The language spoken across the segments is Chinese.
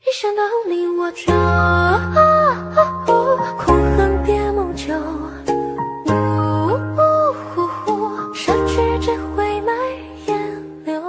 一想到你我就苦恨别梦久，失去只会埋眼流。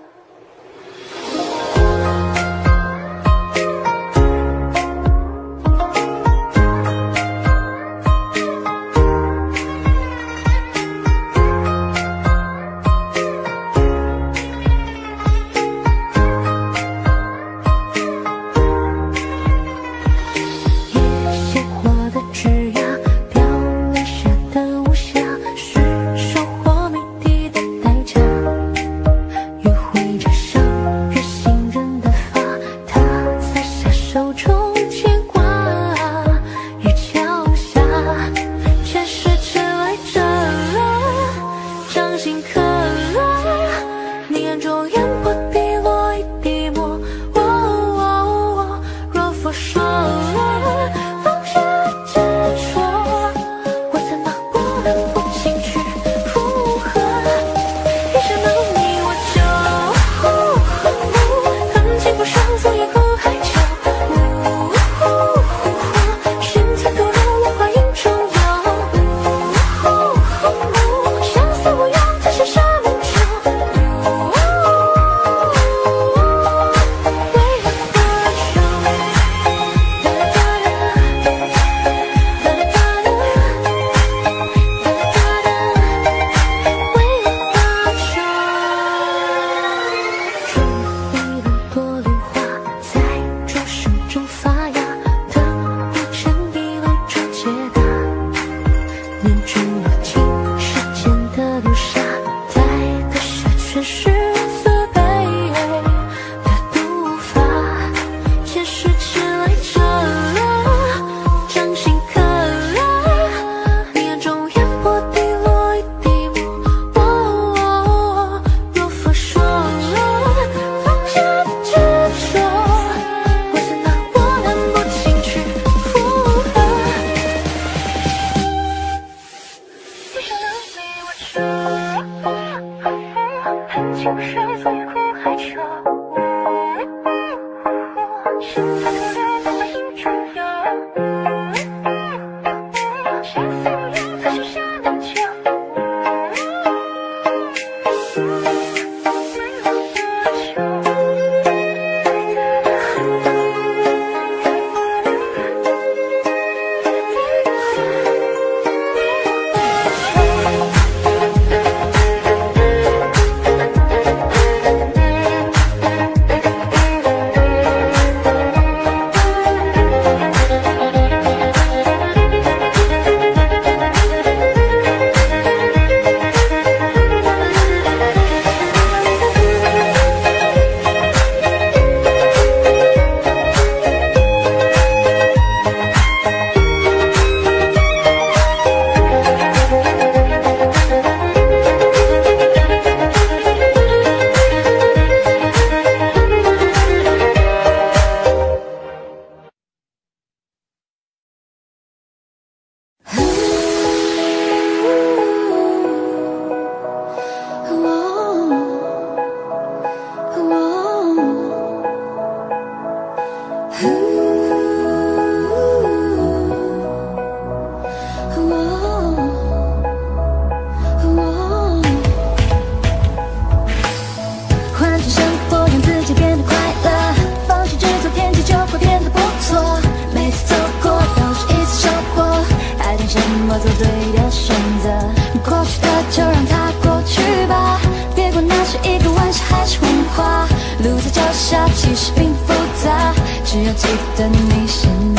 我做对的选择，过去的就让它过去吧，别管那是一个玩笑还是谎话。路在脚下，其实并复杂，只要记得你是你。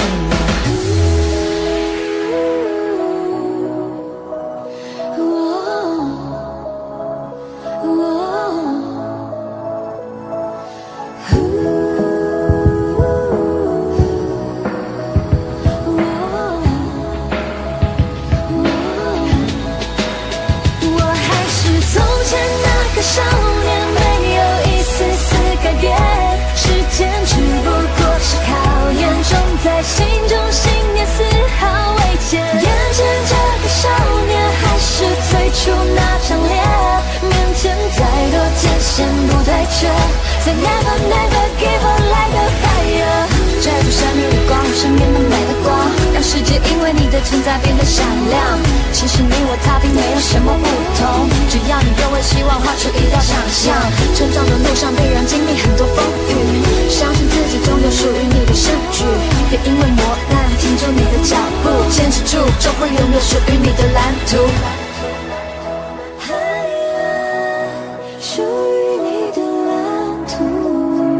少年没有一丝丝改变，时间只不过是考验，种在心中信念丝毫未减。眼前这个少年还是最初那张脸，面前再多艰险不退却，再 never never give up like a fire。 闪日月光，身边的美的光，让世界因为你的存在变得闪亮。其实你我他并没有什么不同，只要你用为希望画出一道想象。成长的路上必然经历很多风雨，相信自己终有属于你的诗句。别因为磨难停住你的脚步，坚持住，就会拥有属于你的蓝图。 属于你的蓝图。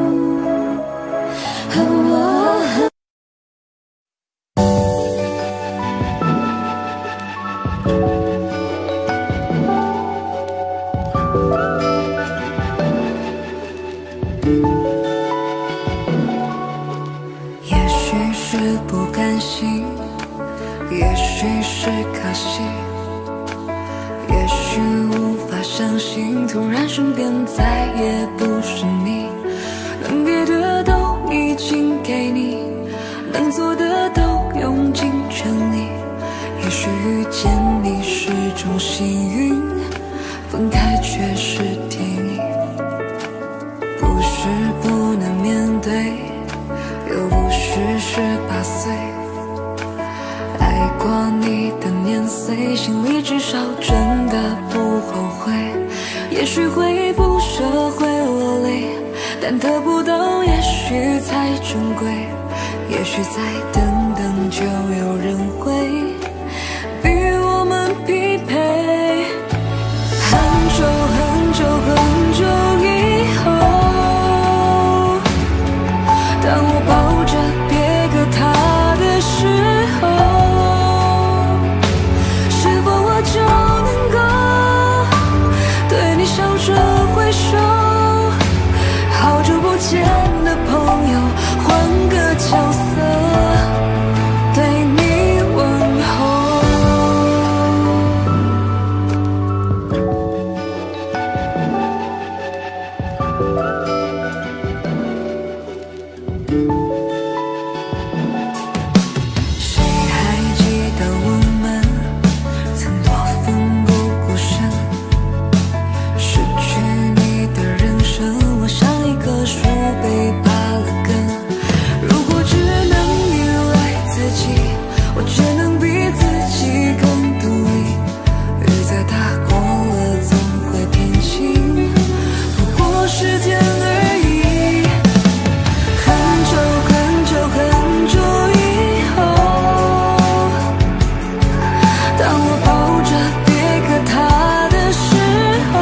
也许是不甘心，也许是可惜，也许无法相信，突然身边再也不是你。能给的都已经给你，能做的都用尽全力。也许遇见你是种幸运，分开却是天意。不是不能面对，又不是18岁。爱过你的年岁，心里至少真的不后悔。也许会不舍，会落泪，但得不到也许才珍贵。也许再等等就有人会与我们匹配。很久很久很久以后，当我抱着别个他的时候，是否我就能够对你笑着挥手？好久不见的朋友，换个角色对你问候。谁还记得我们曾多奋不顾身？失去你的人生，我像一棵树被拔了根。如果只能依赖自己，我却能比自己更独立。雨再大过了总会天晴，不过时间而已。很久很久很久以后，当我抱着别个他的时候，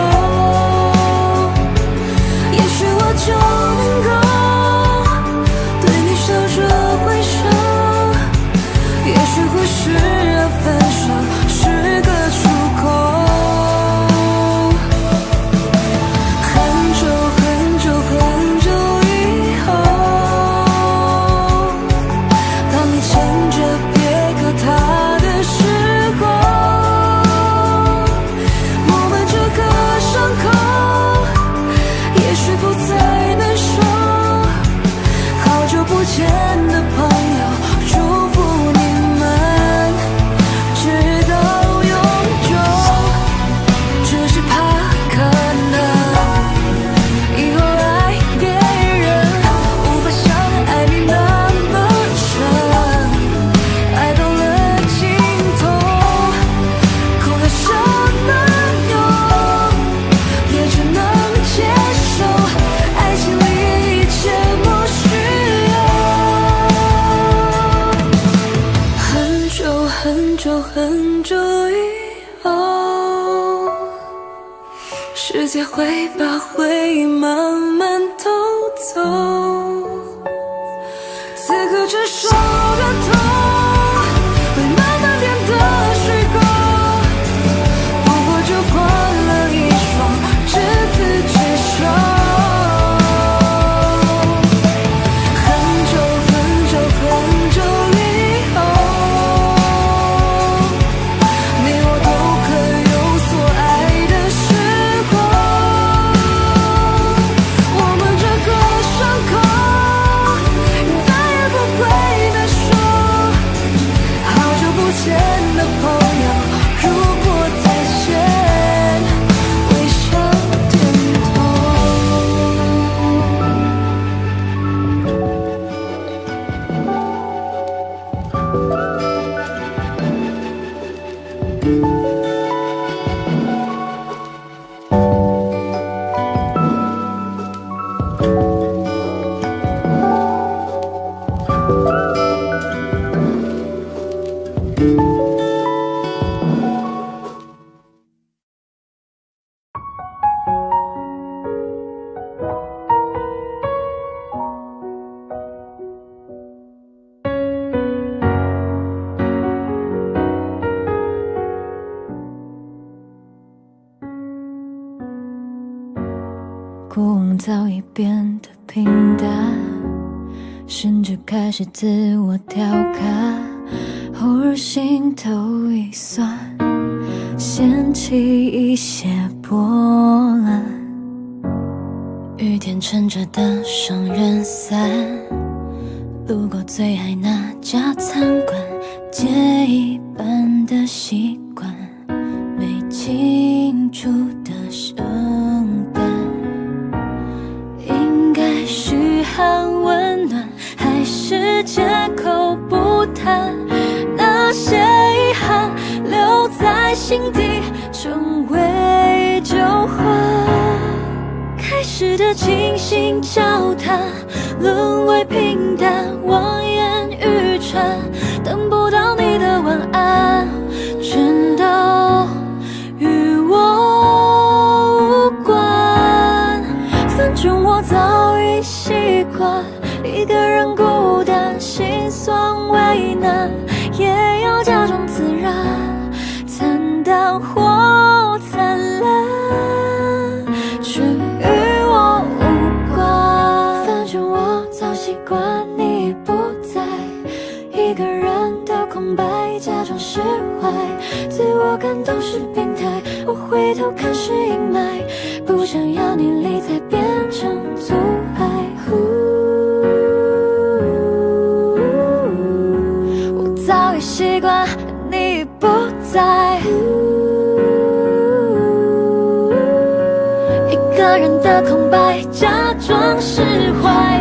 也许我就能够对你笑着挥手。也许会是分手是个出口。很久很久很久以后，当你牵着别个他的时候，我们这个伤口也许不再难受。好久不见的朋友，祝福你们直到永久。只是怕可能以后爱别人无法像爱你那么深，爱到了尽头，空有什么用？也只能接受，爱情里一切莫须有。很久很久很久以后，世界会把回忆慢慢偷走。此刻这首歌头会慢慢变得虚构，不过就换了一双执子之手。很久很久很久以后，你我都可有所爱的时候，我们这个伤口过往早已变得平淡，甚至开始自我调侃，偶尔心头一酸，掀起一些波澜。雨天撑着的双人伞，路过最爱那家餐馆，借一半的习惯，没庆祝的圣诞，应该嘘寒问暖，还是借口不谈？那些遗憾留在心底，成为旧患。开始的倾心交谈，沦为平淡，望眼欲穿，等不到你的晚安，全都与我无关。反正我早已习惯一个人孤单，心酸为难，也要假装自然，惨淡或灿烂，却与我无关。反正我早习惯你不在，一个人的空白，假装释怀，自我感动是病态，我回头看是阴霾，不想要你理睬变成阻碍。我早已习惯你不在，一个人的空白，假装释怀。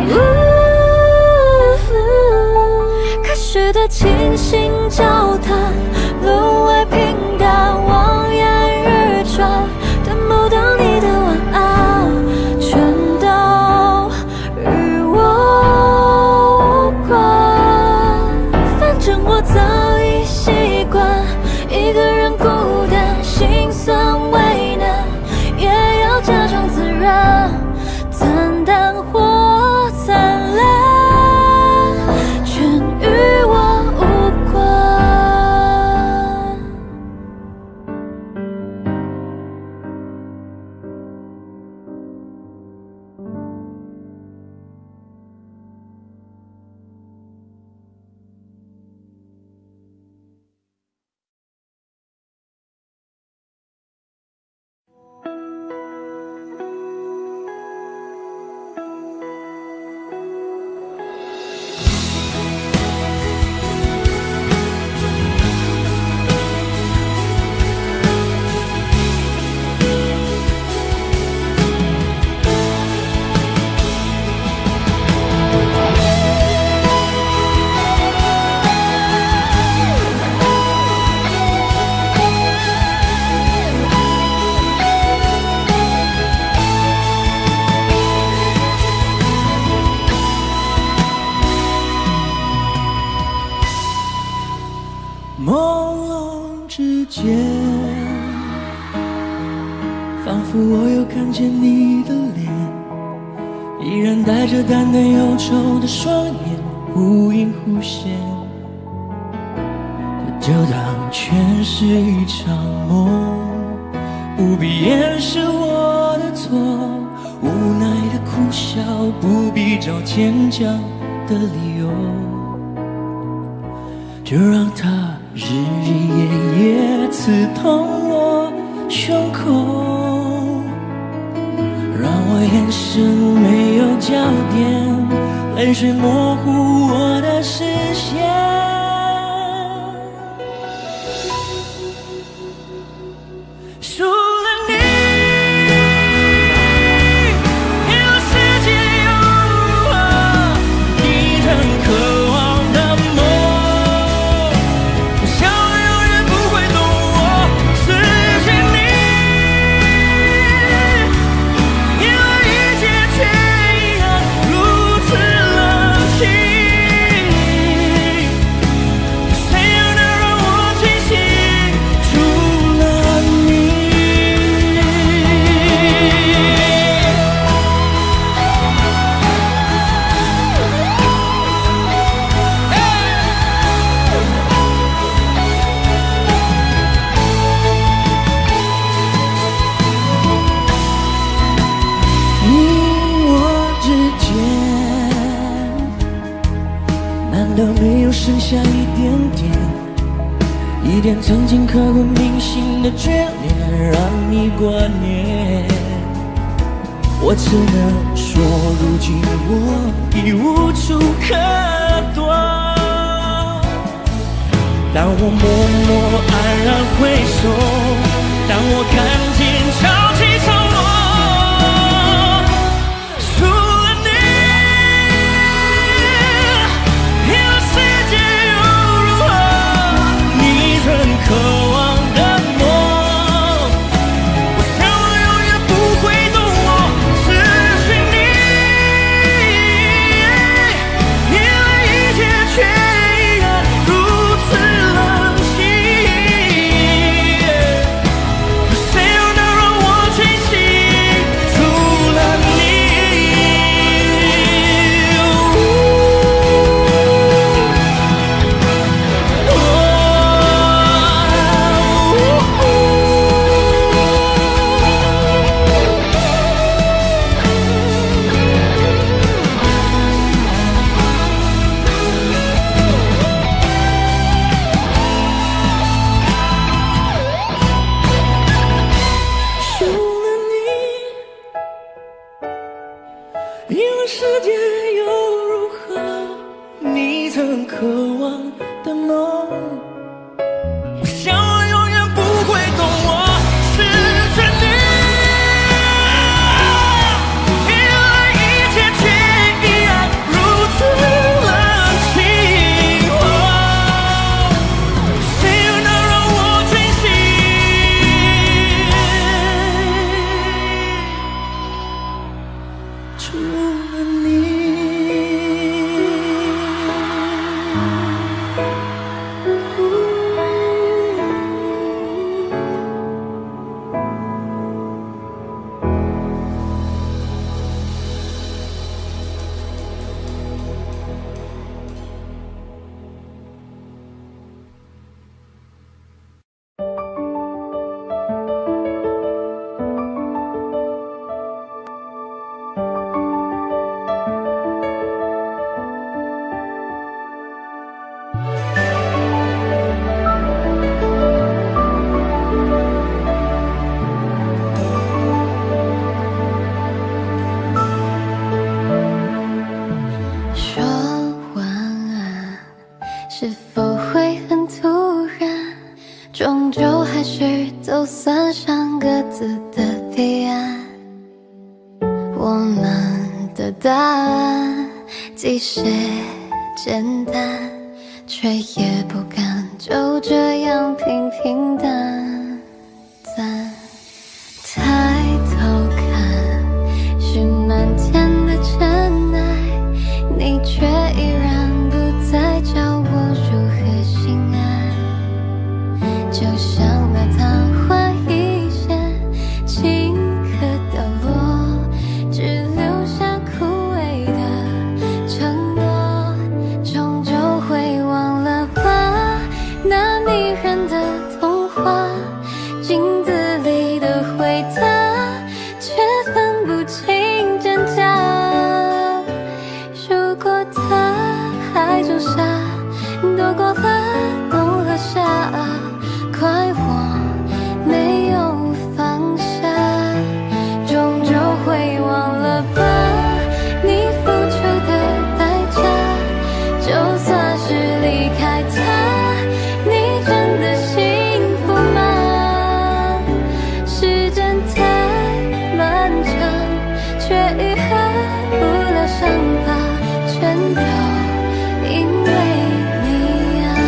开始的倾心交谈，沦为平淡，望眼欲穿，等不到你的晚安，全都与我无关。反正我早已习惯一个人孤单，心酸为难，也要假装自然，惨淡或灿烂，全与我无关。 朦胧之间，仿佛我又看见你的脸，依然带着淡淡忧愁的双眼，忽隐忽现。就当全是一场梦，不必掩饰我的错，无奈的苦笑，不必找坚强的理由，就让它日日夜夜刺痛我胸口，让我眼神没有焦点，泪水模糊我的视线。除了你，你的世界又如何？你很渴望的梦，我想永远不会懂我失去你，因为一切却依然如此冷清。 剩下一点点，一点曾经刻骨铭心的眷恋，让你挂念。我只能说，如今我已无处可躲。当我默默黯然回首，当我看见潮起潮落，除了你，别的世界又如何？你曾渴望的梦，我想我永远不会懂我失去你，因为一切却依然如此冷清。谁又能让我清醒？除了你。除了你，因为世界又如何？你曾渴望的梦，我想我永远不会懂我失去你，因为一切却依然如此冷清。谁又能让我清醒？除了你。 说晚安是否会很突然？终究还是都算上各自的彼岸。我们的答案既是简单，却也不敢就这样平平淡淡。抬头看，是满天的尘埃，你却依然不再教我如何心安。就像那昙花一现，顷刻凋落，只留下枯萎的承诺。终究会忘了吧，那迷人的童话，镜子里的回答，却分不清真假。如果他还种下，躲过了冬和夏，怪我没有放下。终究会忘了吧，你付出的代价。就算是离开他，你真的幸福吗？时间太漫长，却愈合不了伤疤，全都因为你啊。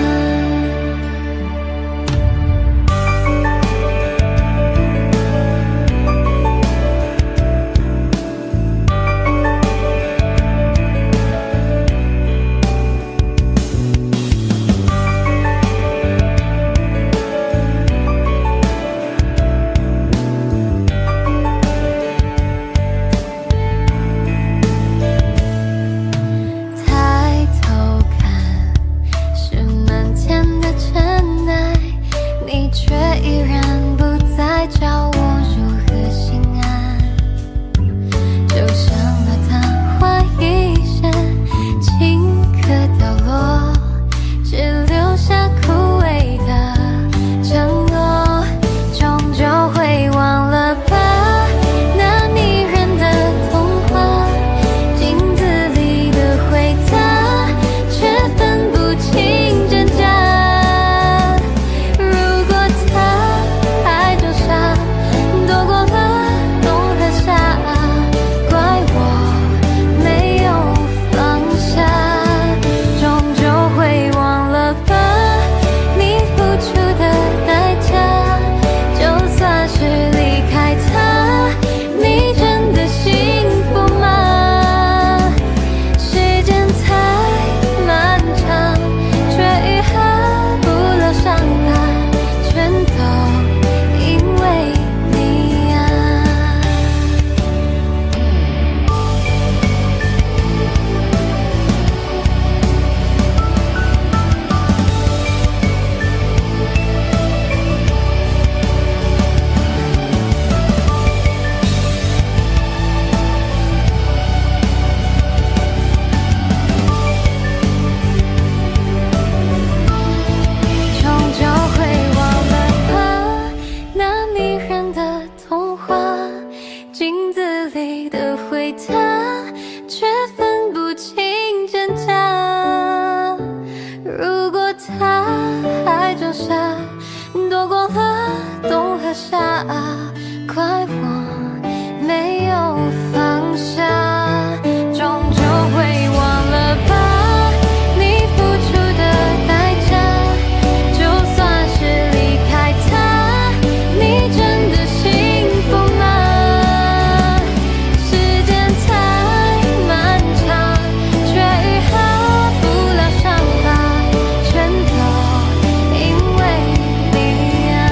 他，却分不清真假。如果他还装傻，躲过了冬和夏，怪我没有放下，终究会忘了吧你付出的代价。就算是离开他，你真的幸福吗？时间太漫长，却愈合不了伤疤，全都因为你啊。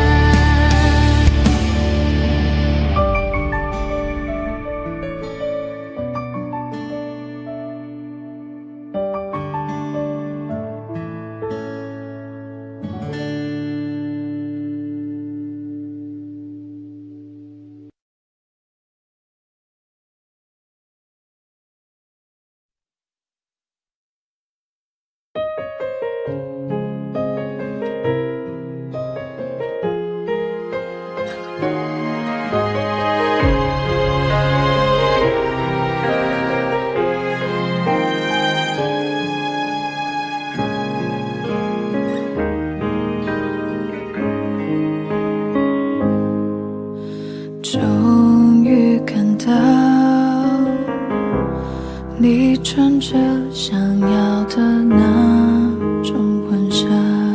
终于看到你穿着想要的那种婚纱，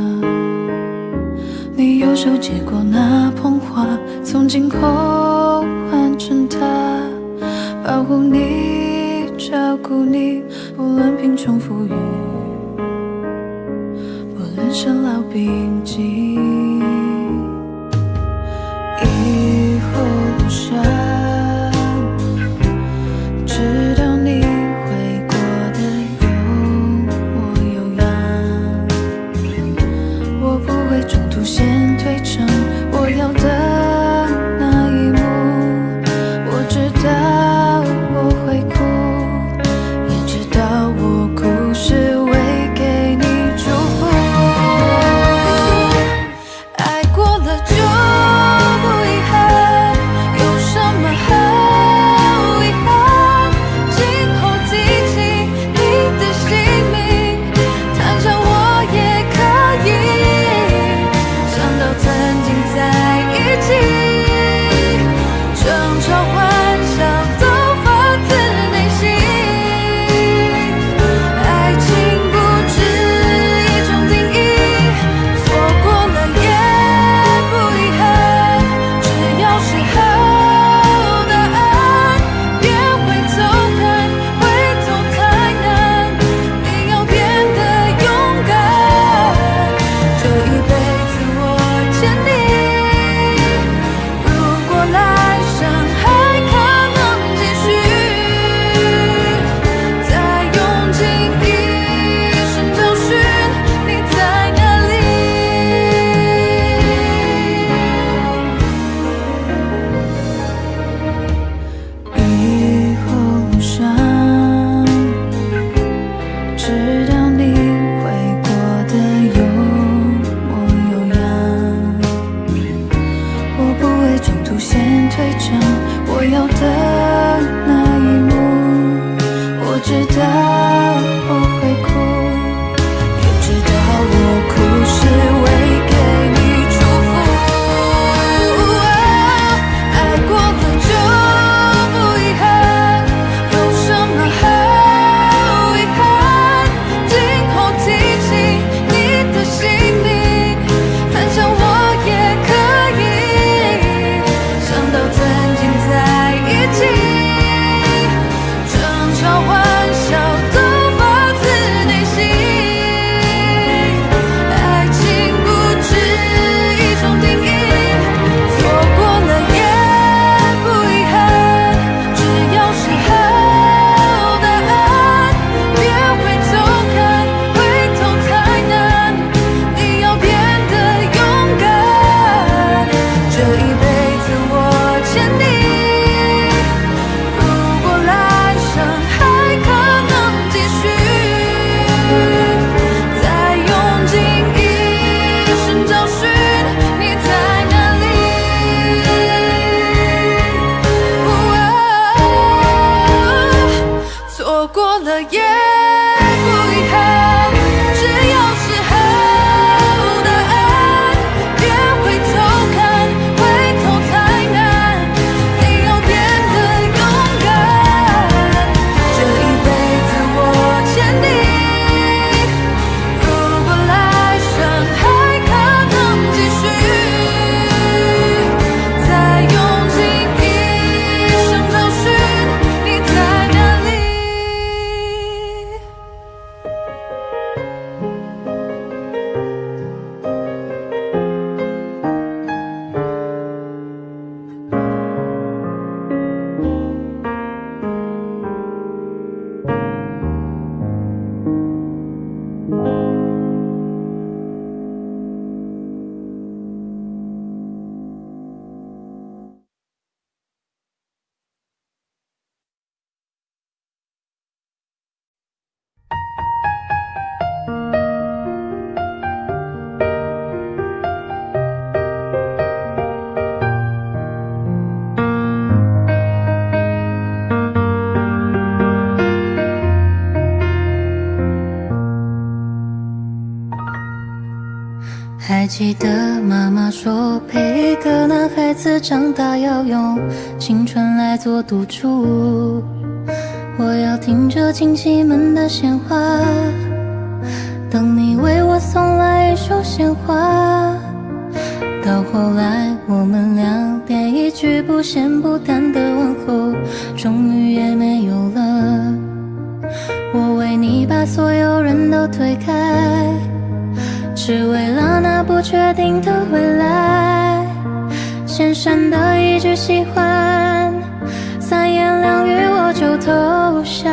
你右手接过那捧花，从今后换成他，保护你，照顾你，不论贫穷富裕，不论生老病疾。以后路上，直到你会过得有模有样，我不会中途先退场。我要的那一幕，我知道我会哭，也知道我哭是为给你祝福。爱过了就不遗憾，有什么好遗憾？今后提起你的姓名，谈笑我也可以。想到曾经在一起，争吵欢笑都发自内心。爱情不止一种定义，错过了也不遗憾，只要是好答案，别回头看，回头太难，你要变得勇敢，这一辈子我牵你，如果来生还可能继续，再用尽一生找寻你在哪里。以后路上，直到你会过得有模有样，我不会中途先退场。我要的那一幕，我知道我会哭，也知道我哭是为给你祝福。爱过了就不遗憾，有什么好遗憾？今后提起你的姓名，谈笑我也可以。想到曾经在一起，争吵欢笑都错过了也不遗憾，只有时候答案。别回头看，回头太难，你要变得勇敢。这一辈子我欠你，如果来生还可能继续，再用尽一生找寻你在哪里。 还记得妈妈说，陪一个男孩子长大要用青春来做赌注。我要听着亲戚们的闲话，等你为我送来一束鲜花。到后来，我们俩连一句不咸不淡的问候，终于也没有了。我为你把所有人都推开，只为了那不确定的未来。先生的一句喜欢，三言两语我就投降。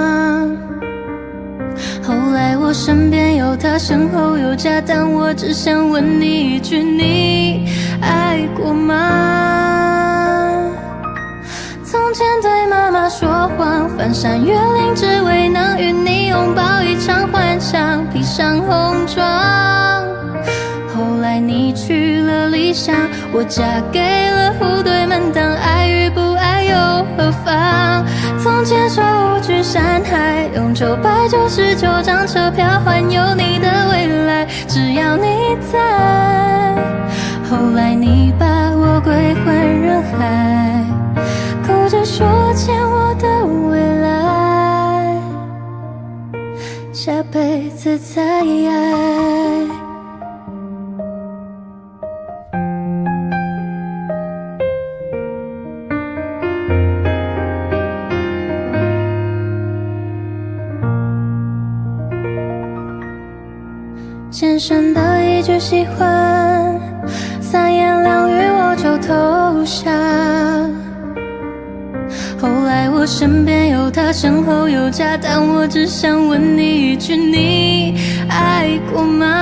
后来我身边有他，身后有家，但我只想问你一句：你爱过吗？从前对妈妈说谎，翻山越岭，只为能与你拥抱一场幻想，披上红妆。后来你去了理想，我嫁给了户对门当，爱与不爱又何妨？从前说无惧山海，用999张车票环游你的未来，只要你在。后来你把我归还人海，哭着说欠我的未来，下辈子再爱。先生的一句喜欢，三言两语我就投降。后来我身边有他，身后有家，但我只想问你一句：你爱过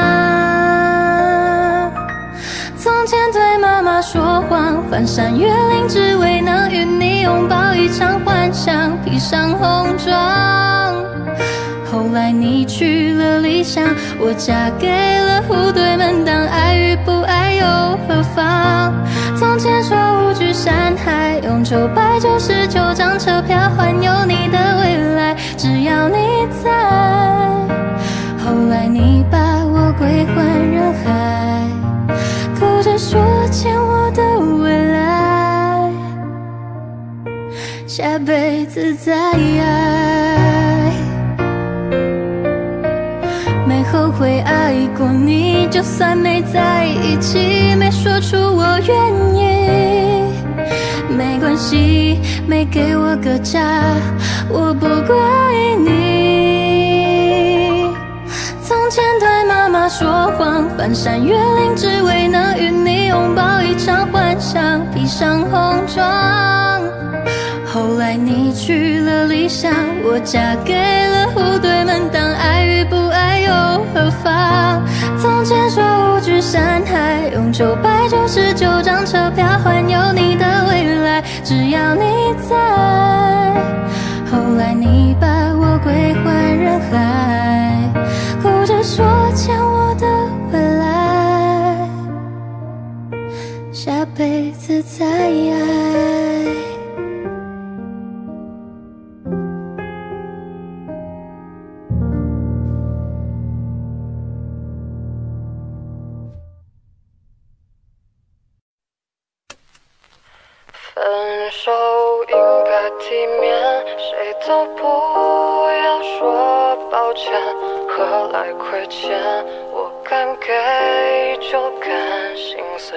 吗？从前对妈妈说谎，翻山越岭，只为能与你拥抱一场幻想，披上红妆。后来你去了理想，我嫁给了户对门当，爱与不爱又何妨？从前说无惧山海，用999张车票环游你的未来，只要你在。后来你把我归还人海，哭着说欠我的未来，下辈子再爱。没后悔爱过你，就算没在一起，没说出我愿意，没关系，没给我个家，我不怪你。从前对妈妈说谎，翻山越岭，只为能与你拥抱一场幻想，披上红妆。后来你去了理想，我嫁给了户对门当，爱与不爱又何妨？从前说无惧山海，用999张车票环游你的未来，只要你在。后来你把我归还人海，哭着说欠我的未来，下辈子再爱。 都不要说抱歉，何来亏欠？我敢给就敢心碎。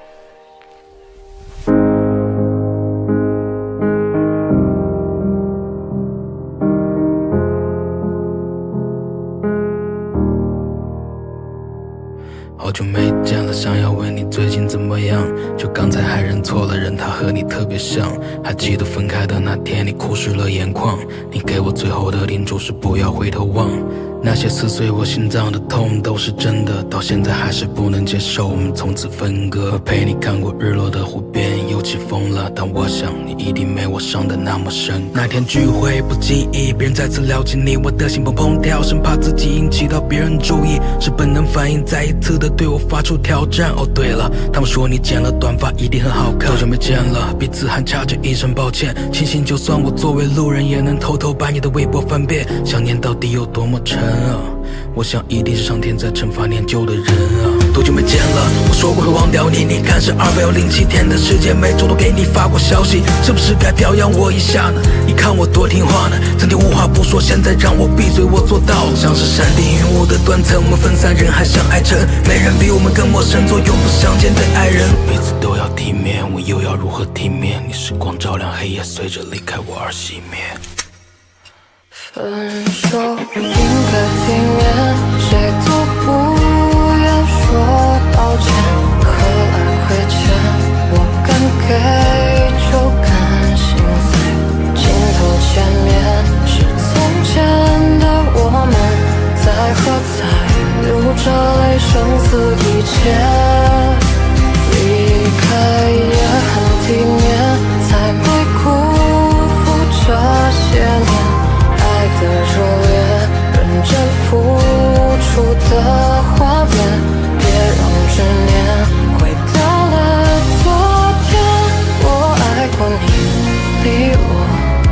好久没见了，想要问你最近怎么样？就刚才还认错了人，他和你特别像。还记得分开的那天，你哭湿了眼眶。你给我最后的叮嘱是不要回头望。那些撕碎我心脏的痛都是真的，到现在还是不能接受我们从此分割。陪你看过日落的湖边又起风了，但我想你一定没我伤的那么深。那天聚会不经意，别人再次聊起你，我的心砰砰跳，生怕自己引起到别人注意，是本能反应，再一次的对我发出挑战。哦对了，他们说你剪了短发一定很好看，多久没见了，彼此还差着一声抱歉。庆幸就算我作为路人，也能偷偷把你的微博翻遍。想念到底有多么沉啊，我想一定是上天在惩罚念旧的人啊。多久没见了，我说过会忘掉你，你看是207天的时间，每周都给你发过消息，是不是该表扬我一下呢？你看我多听话呢，曾经无话不说，现在让我闭嘴，我做到了。像是山顶云雾的断层，我们分散人海像爱尘，没人比我们更陌生，做永不相见的爱人。彼此都要体面，我又要如何体面？你时光照亮黑夜，随着离开我而熄灭。 分手应该体面，谁都不要说抱歉，何来亏欠？我敢给就敢心碎，镜头前面是从前的我们，在喝彩，流着泪，生死一切。离开也很体面，才没辜负这些年。爱的热烈，认真付出的画面，别让执念回到了昨天。我爱过你，离我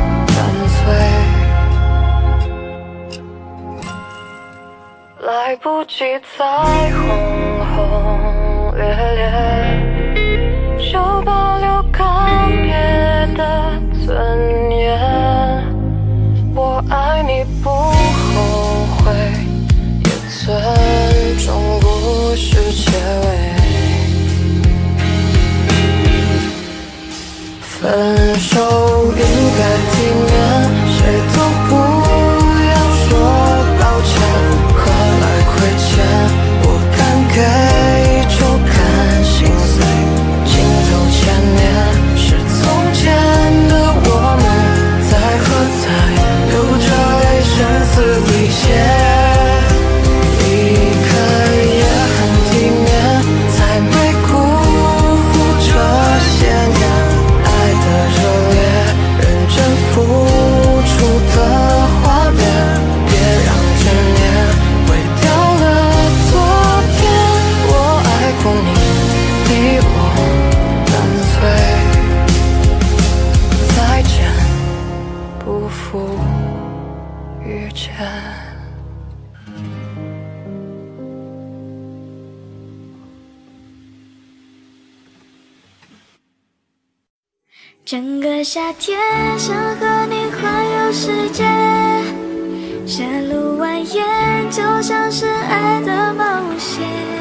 干脆来不及再轰轰烈烈，就保留告别的尊严。我爱你不后悔，也尊重故事结尾。分手应该体面，谁都不要说抱歉，何来亏欠？我敢给就敢心碎，镜头前面是从前的我们，在喝彩，流着泪，生死一切。离开也很体面，才没辜负这些年。爱的热烈，认真付出的画面，别让执念毁掉了昨天。我爱过你，离我干脆再见，不负遇见。 整个夏天想和你环游世界，山路蜿蜒就像是爱的冒险。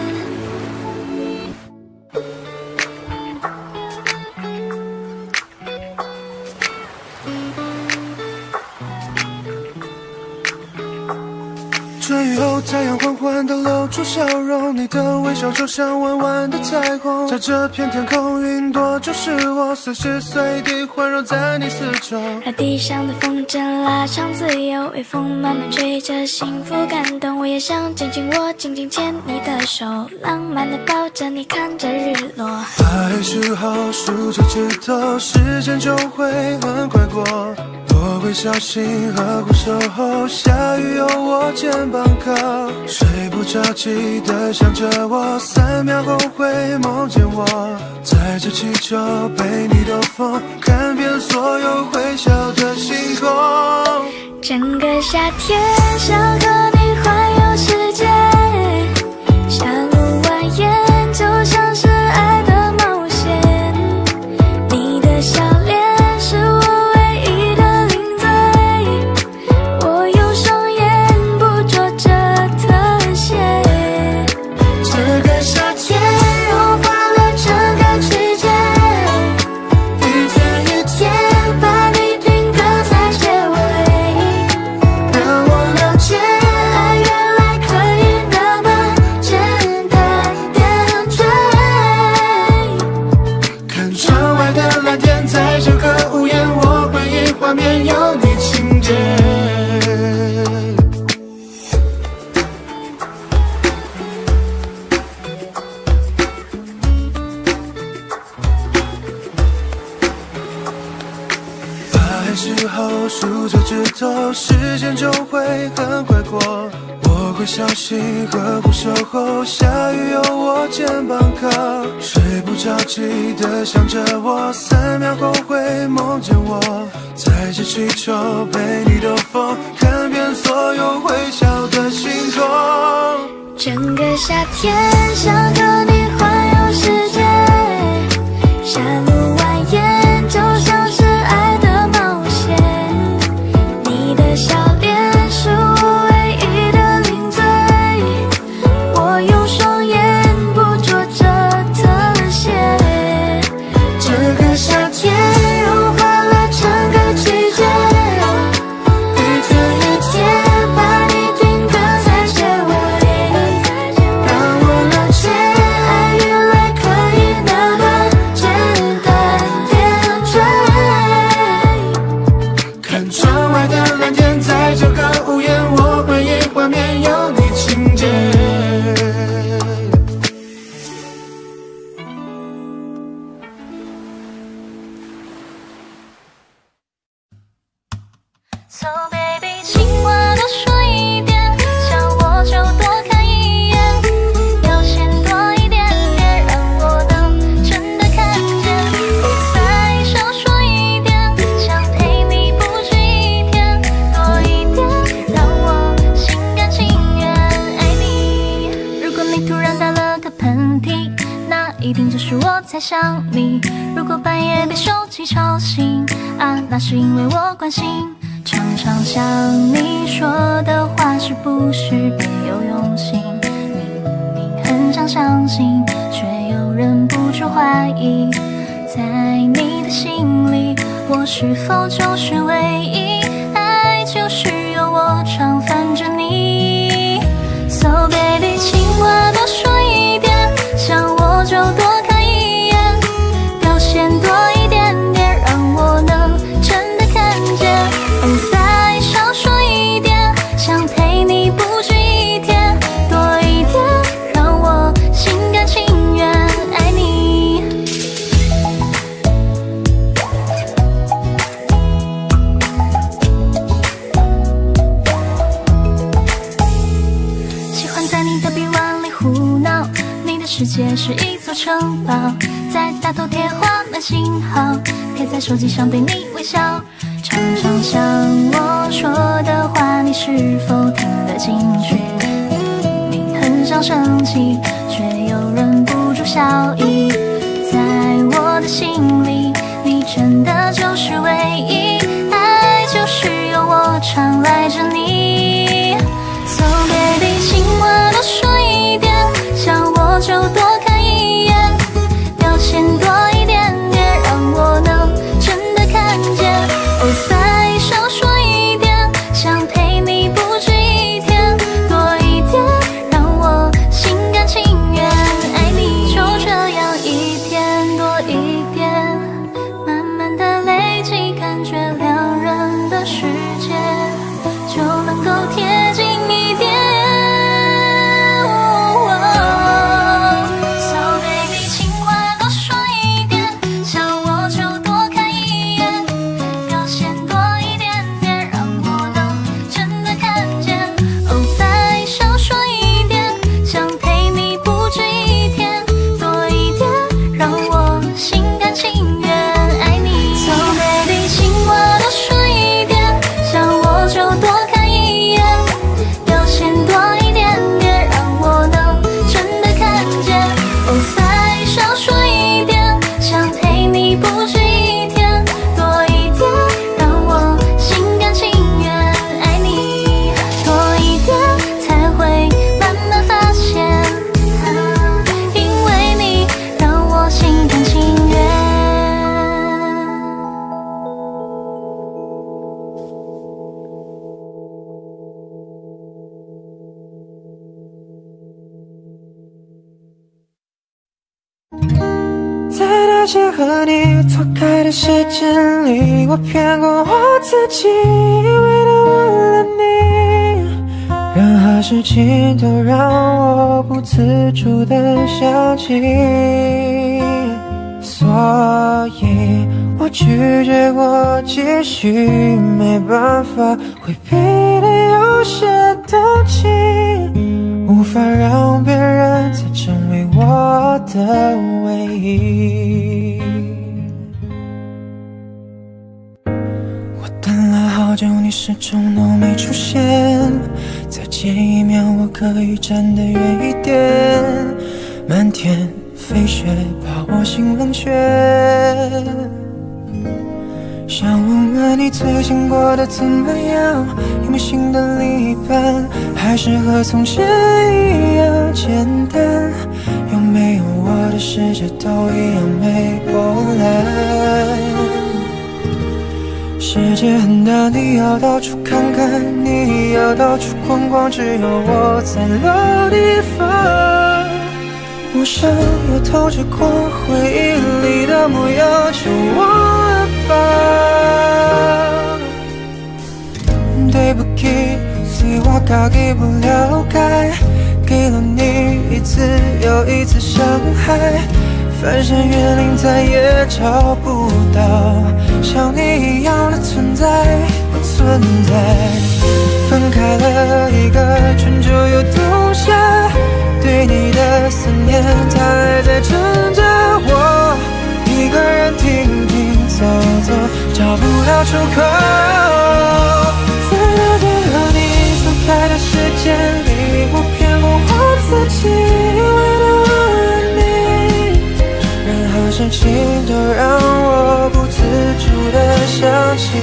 春雨后，太阳缓缓地露出笑容，你的微笑就像弯弯的彩虹，在这片天空，云朵就是我，随时随地环绕在你四周。 大地上的风筝拉长自由，微风慢慢吹着幸福感动。我也想紧紧握，紧紧牵你的手，浪漫地抱着你，看着日落。 爱时候数着指头，时间就会很快过。我会小心呵护守候，下雨有我肩膀靠，睡不着记得想着我，3秒后会梦见我，载着气球陪你兜风，看遍所有会笑的星空。 整个夏天想和你环游世界，山路蜿蜒就像是爱的冒险，你的笑脸是我唯一的零嘴， 数手指头，时间就会很快过。我会小心呵护守候，下雨有我肩膀靠，睡不着记得想着我，3秒后会梦见我，载着气球陪你兜风，看遍所有会笑的星空。 整个夏天想和你环游世界，山路蜿蜒就像是爱的冒险，你的笑脸是我唯一的零嘴，我用双眼捕捉着特写。这个夏天融化了整个季节，一天一天把你定格在结尾，让我了解爱原来可以那么简单点缀。 看窗外的蓝天，在这个屋檐，我回忆画面有你情节。 So baby， 情话多说一点，想我就多看一眼，表现多一点点，让我能真的看见。再少说一点，想陪你不止一天，多一点，让我心甘情愿爱你。如果你突然打了个喷嚏，那一定就是我在想你。如果半夜被手机吵醒，啊，那是因为我关心。常常想你说的话是不是别有用心，明明很想相信，却又忍不住怀疑，在你的心里，我是否就是唯一？爱就是由我常烦着你。 So baby， 情话多说一点，想我就多看一眼，表现多一点点，让我能真的看见。再少说一点，想陪你不止一天，多一点，让我心甘情愿爱你。喜欢在你的臂弯里胡闹，你的世界是一座城堡，在大头贴画满星号，贴在手机上对你微笑。常常想我说的话，你是否听得进去？明明很想生气，却又忍不住笑意。在我的心里，你真的就是唯一，爱就是由我常赖着你。So baby， 情话多说一点，想我就多看一眼，表现多一点点，让我能真的看见。再少说一点，想陪你不止一天，多一点，让我心甘情愿爱你。就这样一天多一点，慢慢的累积，感觉两人的世界就能够贴近一点。So baby， 情话多说一点，想我就多看一眼，表现多一点点，让我能真的看见。再少说一点，想陪你不止一天，多一点，让我心甘情愿爱你。So baby， 情话多说一点，想我就多看一眼，表现多一点点，让我能真的看见。再少说一点，想陪你不止一天，多一点，让我心甘情愿爱你，多一点才会慢慢发现，因为你让我心甘情愿。 在那些和你错开的时间里，我骗过我自己，以为能忘了你，任何事情都让我不自主的想起。所所以我拒绝过继续，没办法回避的有些动情，无法让别人再成为我的唯一。我等了好久，你始终都没出现，再见一秒，我可以站得远一点。漫天飞雪把我心冷却，想问问你最近过得怎么样？有没有新的另一半？还是和从前一样简单？有没有我的世界都一样没波澜？世界很大，你要到处看看，你要到处逛逛，只有我在老地方。我想要透着光，回忆里的模样就忘了吧。对不起，是我自己不了解，给了你一次又一次伤害，翻山越岭再也找不到像你一样的存在，不存在。分开了一个春秋又冬夏，对你的思念它还在挣扎，我一个人停停走走，找不到出口。在那些和你分开的时间里，我骗过我自己，为了忘了你，任何事情都让我不自主地想起，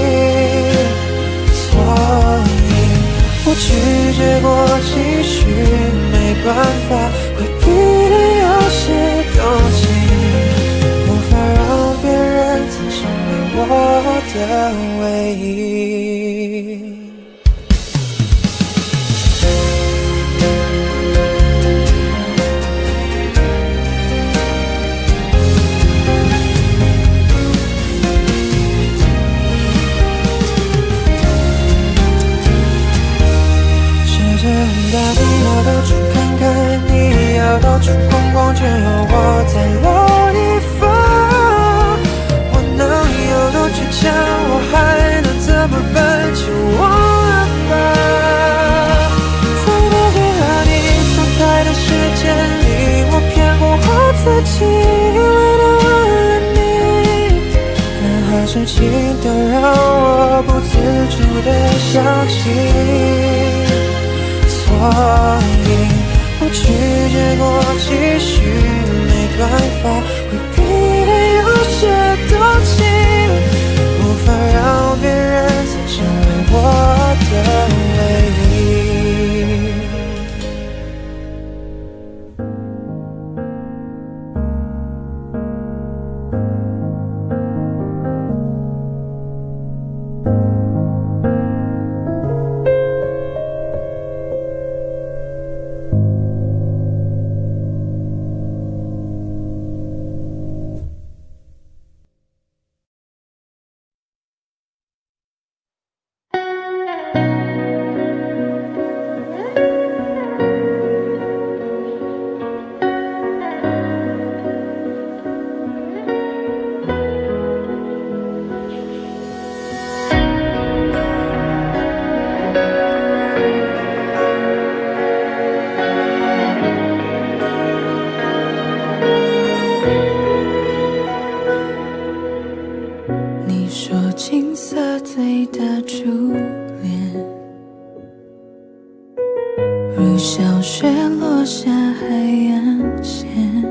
所以我拒绝过继续，没办法回避的有些动情，无法让别人再成为我的唯一。你要到处看看，你要到处逛逛，只有我在老地方。我能有多倔强，我还能怎么办？就忘了吧。在那些和你分开的时间里，我骗过我自己，为了忘了你，任何事情都让我不自主地想起，所以我拒绝过继续，没办法回避的有些动情，无法让别人再成为我的唯一。如小雪落下海岸线，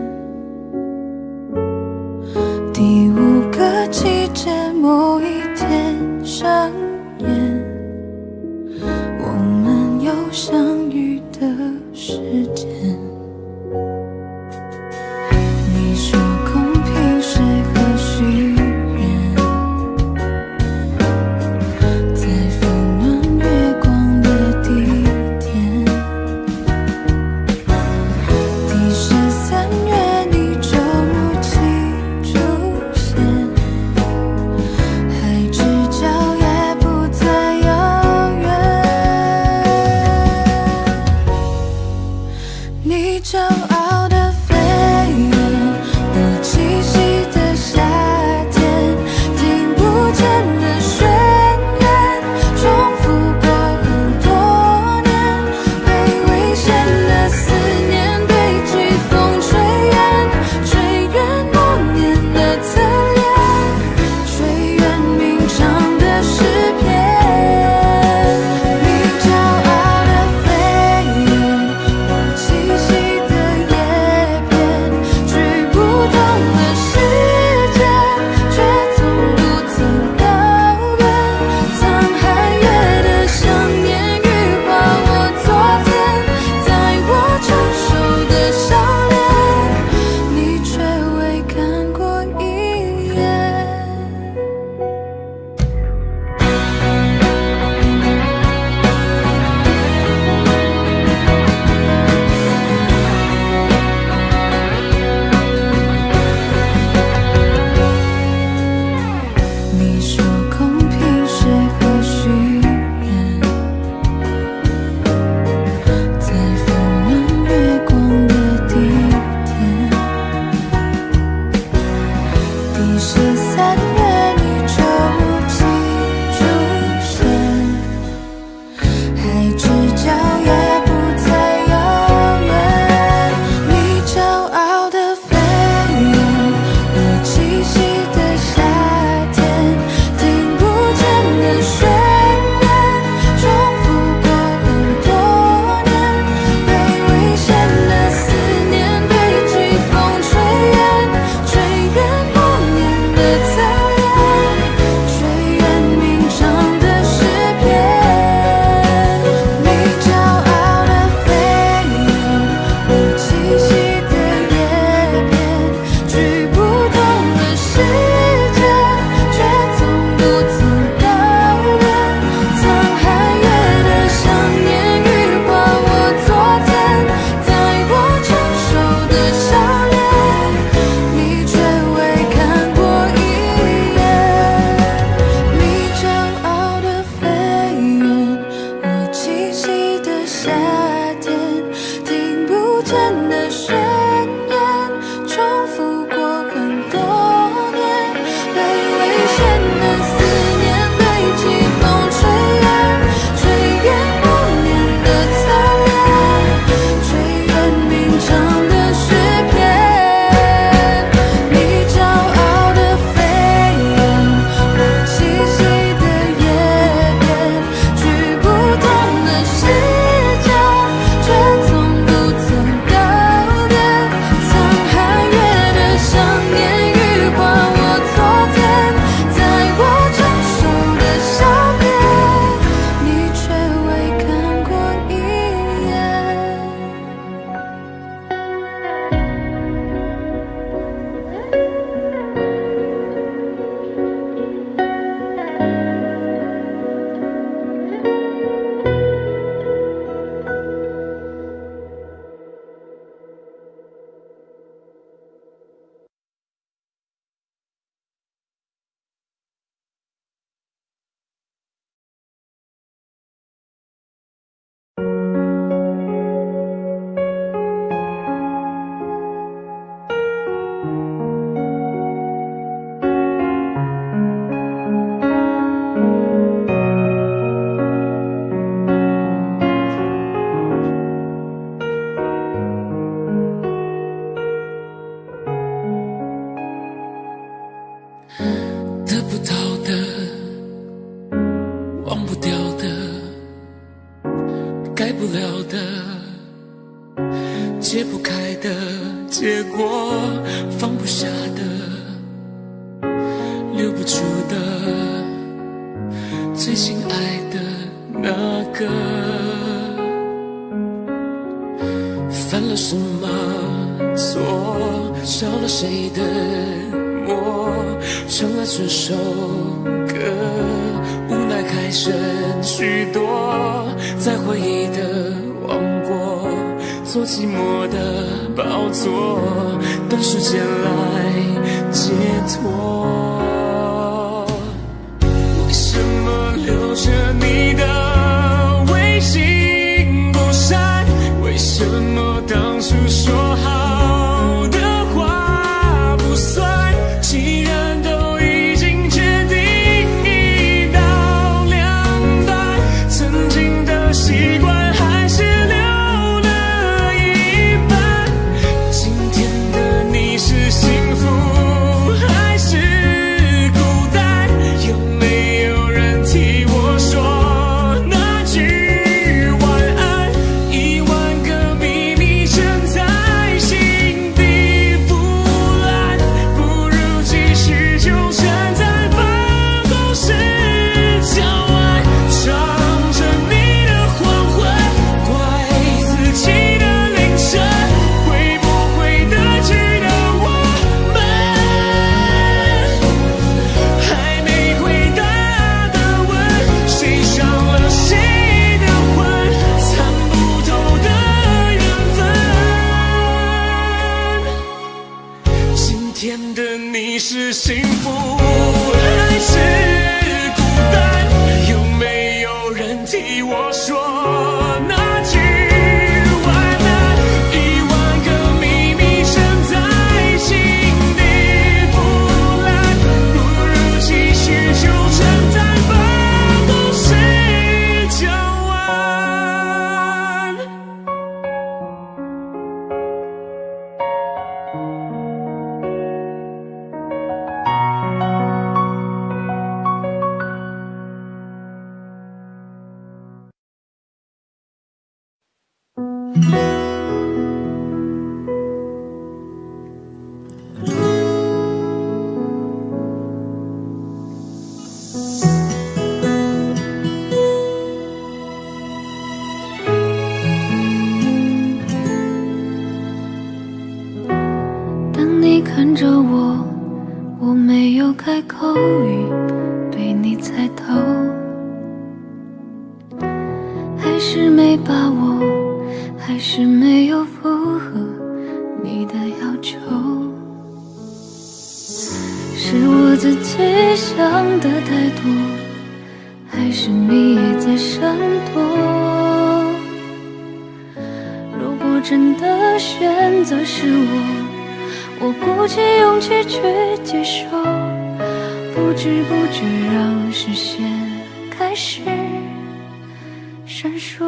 第五个季节某一天上演，我们有相遇的时间。你说公平适合许愿，在风暖月光的地点，地上不掉的，改不了的，解不开的结果，放不下的，留不住的，最心爱的那个，犯了什么错，少了谁的默，唱了这首歌，无奈还剩许多，在回忆的王国，做寂寞的宝座，等时间来解脱。为什么留着你的微信不删？为什么当初说好的话不算？既然都已经决定一刀两断，曾经的习惯还是留了一半。今天的你是幸福还是孤单？有没有人替我说那句晚安？10000个秘密沉在心底腐烂，不如继续纠缠在办公室角外，唱着你的黄昏，怪自己的凌晨，会不会得知的我们，还没回答的问，谁伤了谁的魂，参不透的缘分。今天的你是幸福还是孤单？有没有人替我说那句晚安？10000个秘密沉在心底腐烂，不如继续纠缠在办公室角外。 当你看着我，我没有开口语，被你猜透，还是没把握，还是没有符合你的要求，是我自己想的太多，还是你也在闪躲？如果真的选择是我鼓起勇气去接受，不知不觉让视线开始闪烁。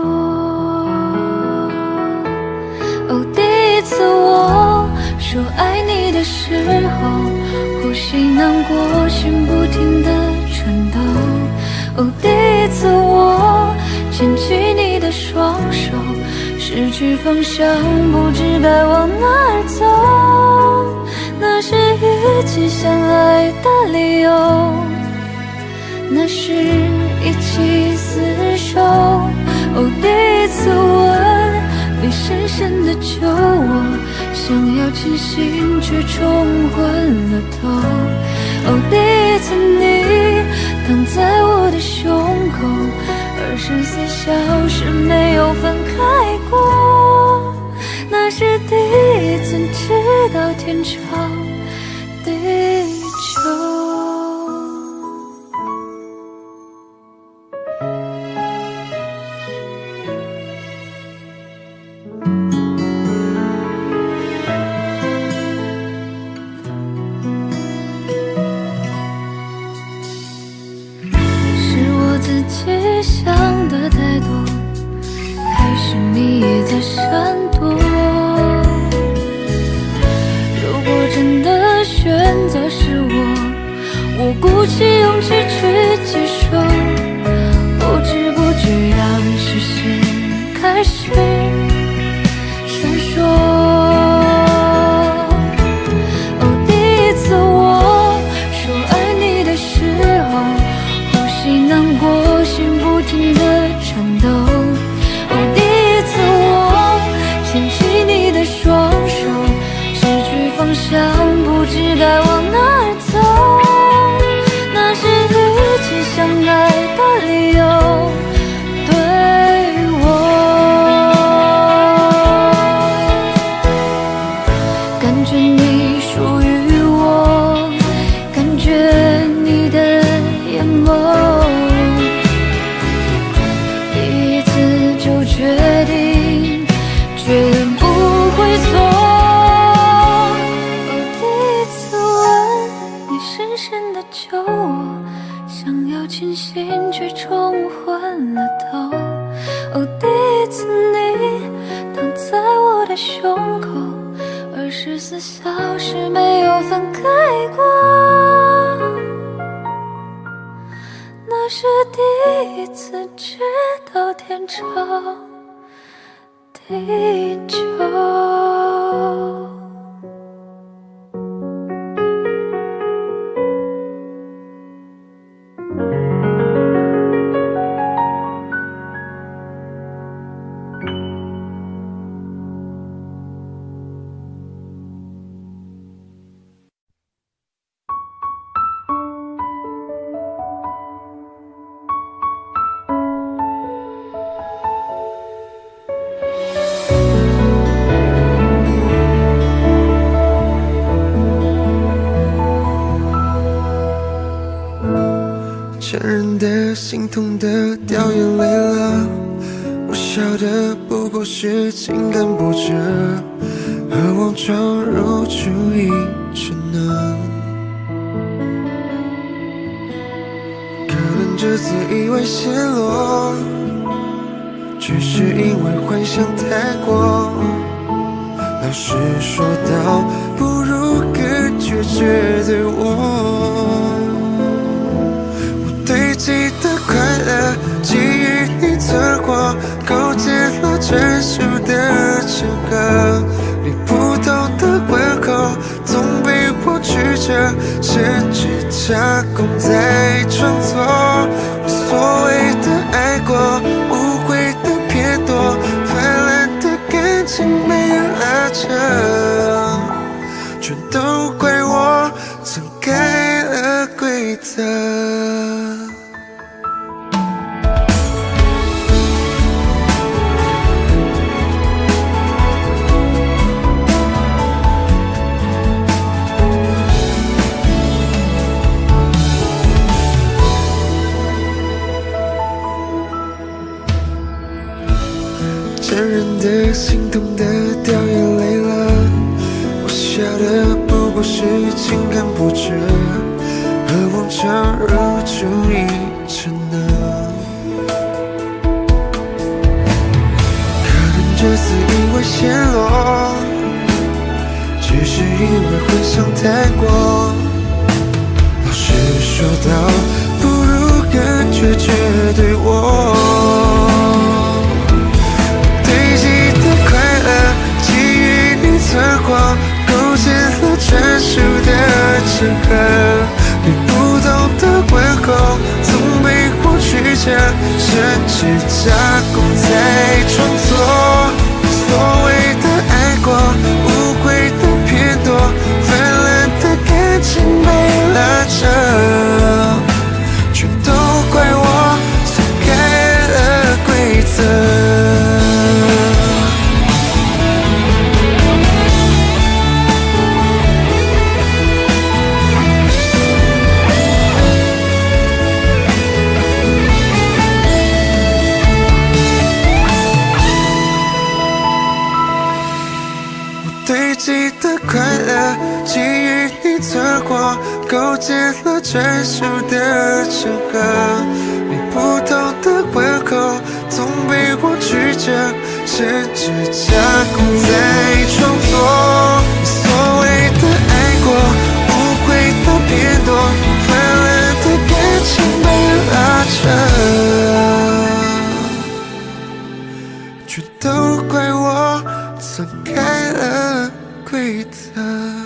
哦，第一次我说爱你的时候，呼吸难过，心不停地颤抖。哦，第一次我牵起你的双手，失去方向，不知该往哪儿走。那是一起相爱的理由，那是一起厮守。哦，第一次吻，你深深地揪我，想要清醒却冲昏了头。哦，第一次你躺在我的胸口，24小时没有分开过，那是第一次知道天长地久。想的太多，还是你也在闪躲？如果真的选择是我， 是闪烁。哦，第一次我说爱你的时候，呼吸难过，心不停地颤抖。哦，第一次我牵起你的双手，失去方向，不知该往哪儿走。那是一起相爱的理由，对我感觉你属于我，感觉你的眼眸，第一次就决定，绝不会错。哦，第一次吻你，深深的揪我，想要清醒却冲昏了头。哦，第一次你躺在我的胸口，24小时没有分开过。那是第一次知道天长地久。 承认的、心痛的、掉眼泪了，我晓得不过是情感波折，渴望闯入出一刹那。可能这次意外陷落，只是因为幻想太过。老实说到，不如更决绝对我。堆积的快乐，基于你错过，构建了专属的场合。你不懂的问候，总被我拒绝，甚至加工在创作。你所谓的爱过，误会的偏多，泛滥的感情没拉扯，全都怪我篡改了规则。承认的、心痛的、掉眼泪了，我晓得不过是情感波折，渴望闯入出一刹那。可能这次意外陷落，只是因为幻想太过。老实说到，不如更决绝对我。错过，构建了专属的场合。你不懂的问候，总被我拒绝，甚至加工在创作。所谓的爱过，误会的偏多，泛滥的感情被拉扯，全都怪我篡改了规则。堆积的快乐，基于你错过，构建了专属的场合。你不懂的问候，总被我拒绝，甚至加工在创作。所谓的爱过，误会的偏多，泛滥的感情被拉扯，全都怪我错开了规则。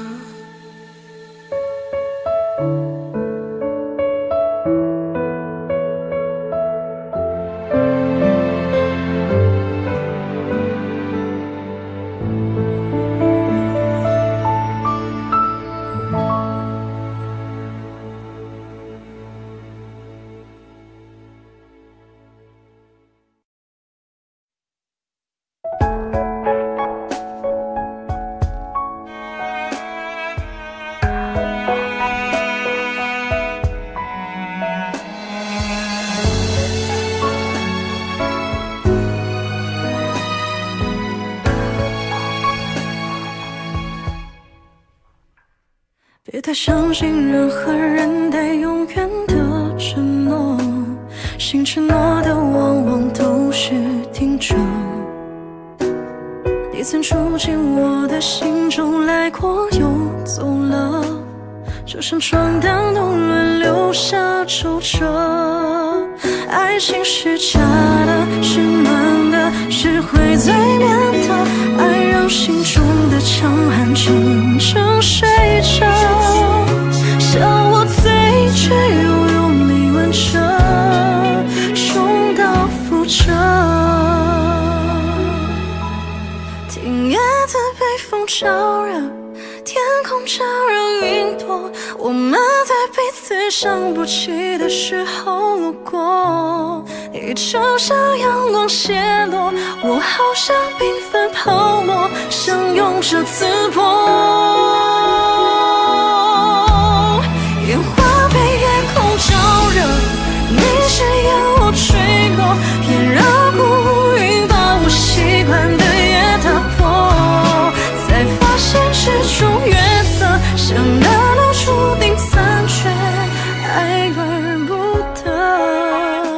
别太相信任何人带永远的承诺，信承诺的往往都是听者。你曾住进我的心中，来过又走了，就像床单都轮流下皱褶。爱情是假的，是暖的，是会最面的，爱让心中的强悍真正睡着，像我醉却又用力吻着，重蹈覆辙。听夜的北风招惹，天空照热云朵，我们在彼此想不起的时候路过。你就像阳光泻落，我好像缤纷泡沫，相拥着刺破。烟花被夜空照热，你是烟我坠落，偏让乌云把我习惯的夜打破。才发现这种月色，像那路注定残缺，爱而不得。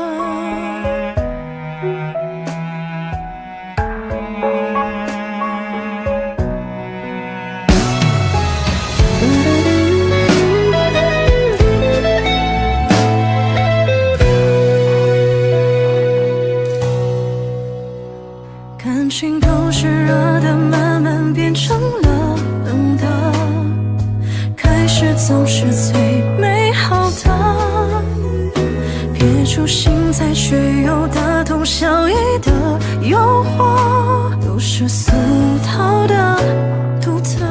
感情都是热的，慢慢变成了冷的，开始总是最美好的，别出心裁却又大同小异的诱惑，都是俗套的独特。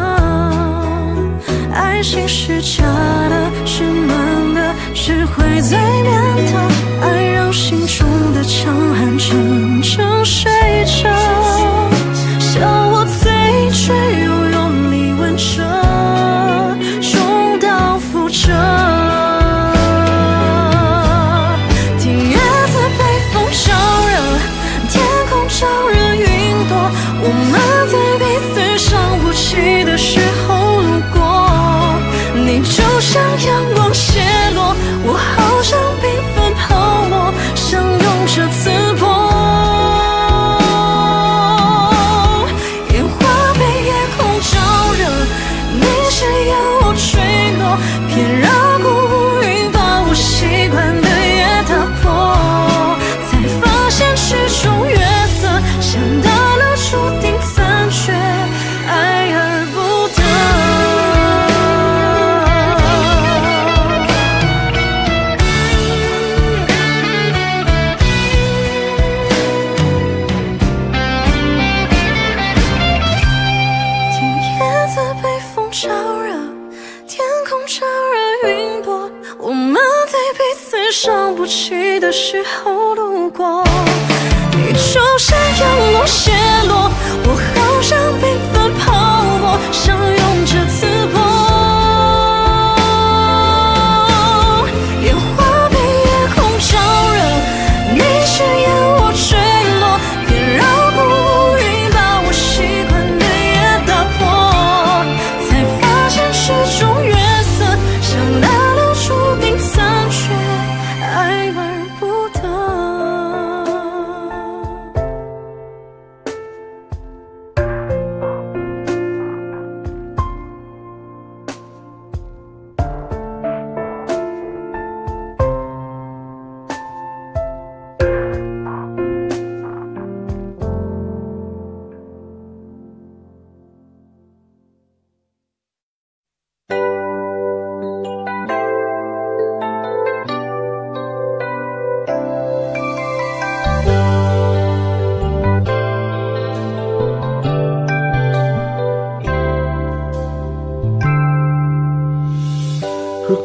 爱情是假的，是暖的，是会最面的，爱让心中的强悍真正睡着，像我醉却又用力吻着，重蹈覆辙。听叶子被风招惹，天空照热云朵，我们在彼此想不起的时候路过。你就像阳光泻落，我好像缤纷泡沫，相拥着刺破。烟花被夜空照热，你是烟我坠落，偏让乌云把我习惯的夜打破。才发现这种月色，像大了注定残缺，爱而不得。听叶子被风招惹，天空照热云朵，我们在彼此想不起的时候路过。你就像阳光泻落，我好像缤纷泡沫，相拥着刺破。烟花被夜空照热，你是烟我坠落，偏让乌云把我习惯的夜打破。才发现这种月色，像那路注定残缺，爱而不得。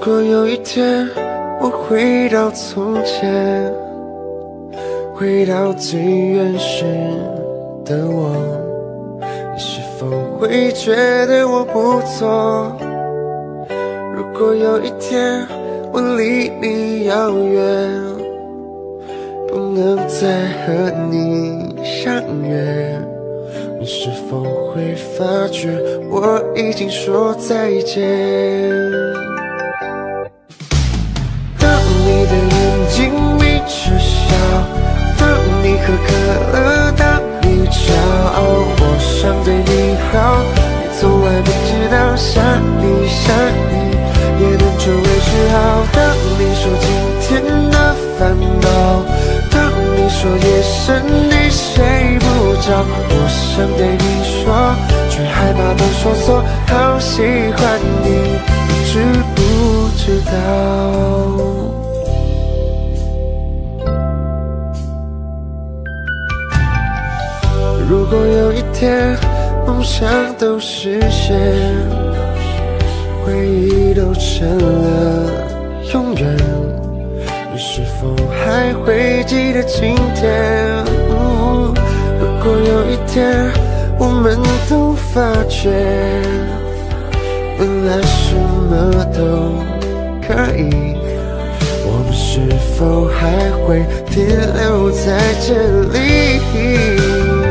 果有一天我回到从前，回到最原始的我，你是否会觉得我不错？如果有一天我离你遥远，不能再和你相约，你是否会发觉我已经说再见？当你的眼睛眯着笑，当你喝可乐，当你骄傲，我想对你好，你从来不知道想你想你也能成为嗜好。当你说今天的烦恼，当你说夜深你睡不着，我想对你说，却害怕都说错，好喜欢你，你知不知道？如果有一天梦想都实现，回忆都成了永远，你是否还会记得今天？如果有一天我们都发觉，本来什么都可以，我们是否还会停留在这里？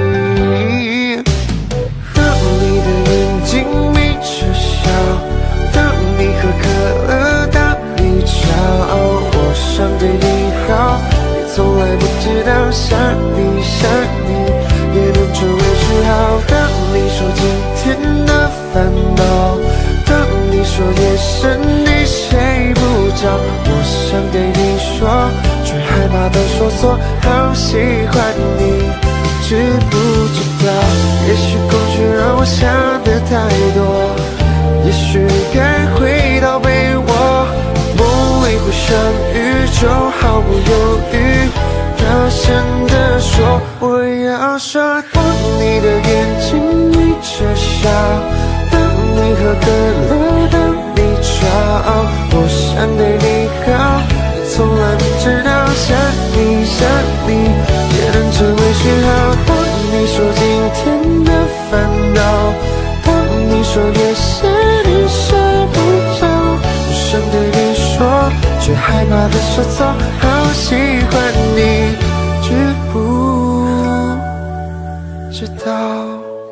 当你的眼睛眯着笑，当你喝可乐，当你骄傲，我想对你好，你从来不知道想你想你也能成为嗜好。当你说今天的烦恼，当你说夜深你睡不着，我想对你说，却害怕都说错，好喜欢你，知不知道？也许恐惧让我想的太多，也许该回到被窝，梦里互相遇就毫不犹豫大声地说我要说。当你的眼睛眯着笑，当你喝可乐，当你骄傲，我想对你好，你从来不知道想你想你也能成为嗜好。当你说今天的烦恼，当你说夜深你睡不着，我想对你说，却害怕的说错，好喜欢你，知不知道？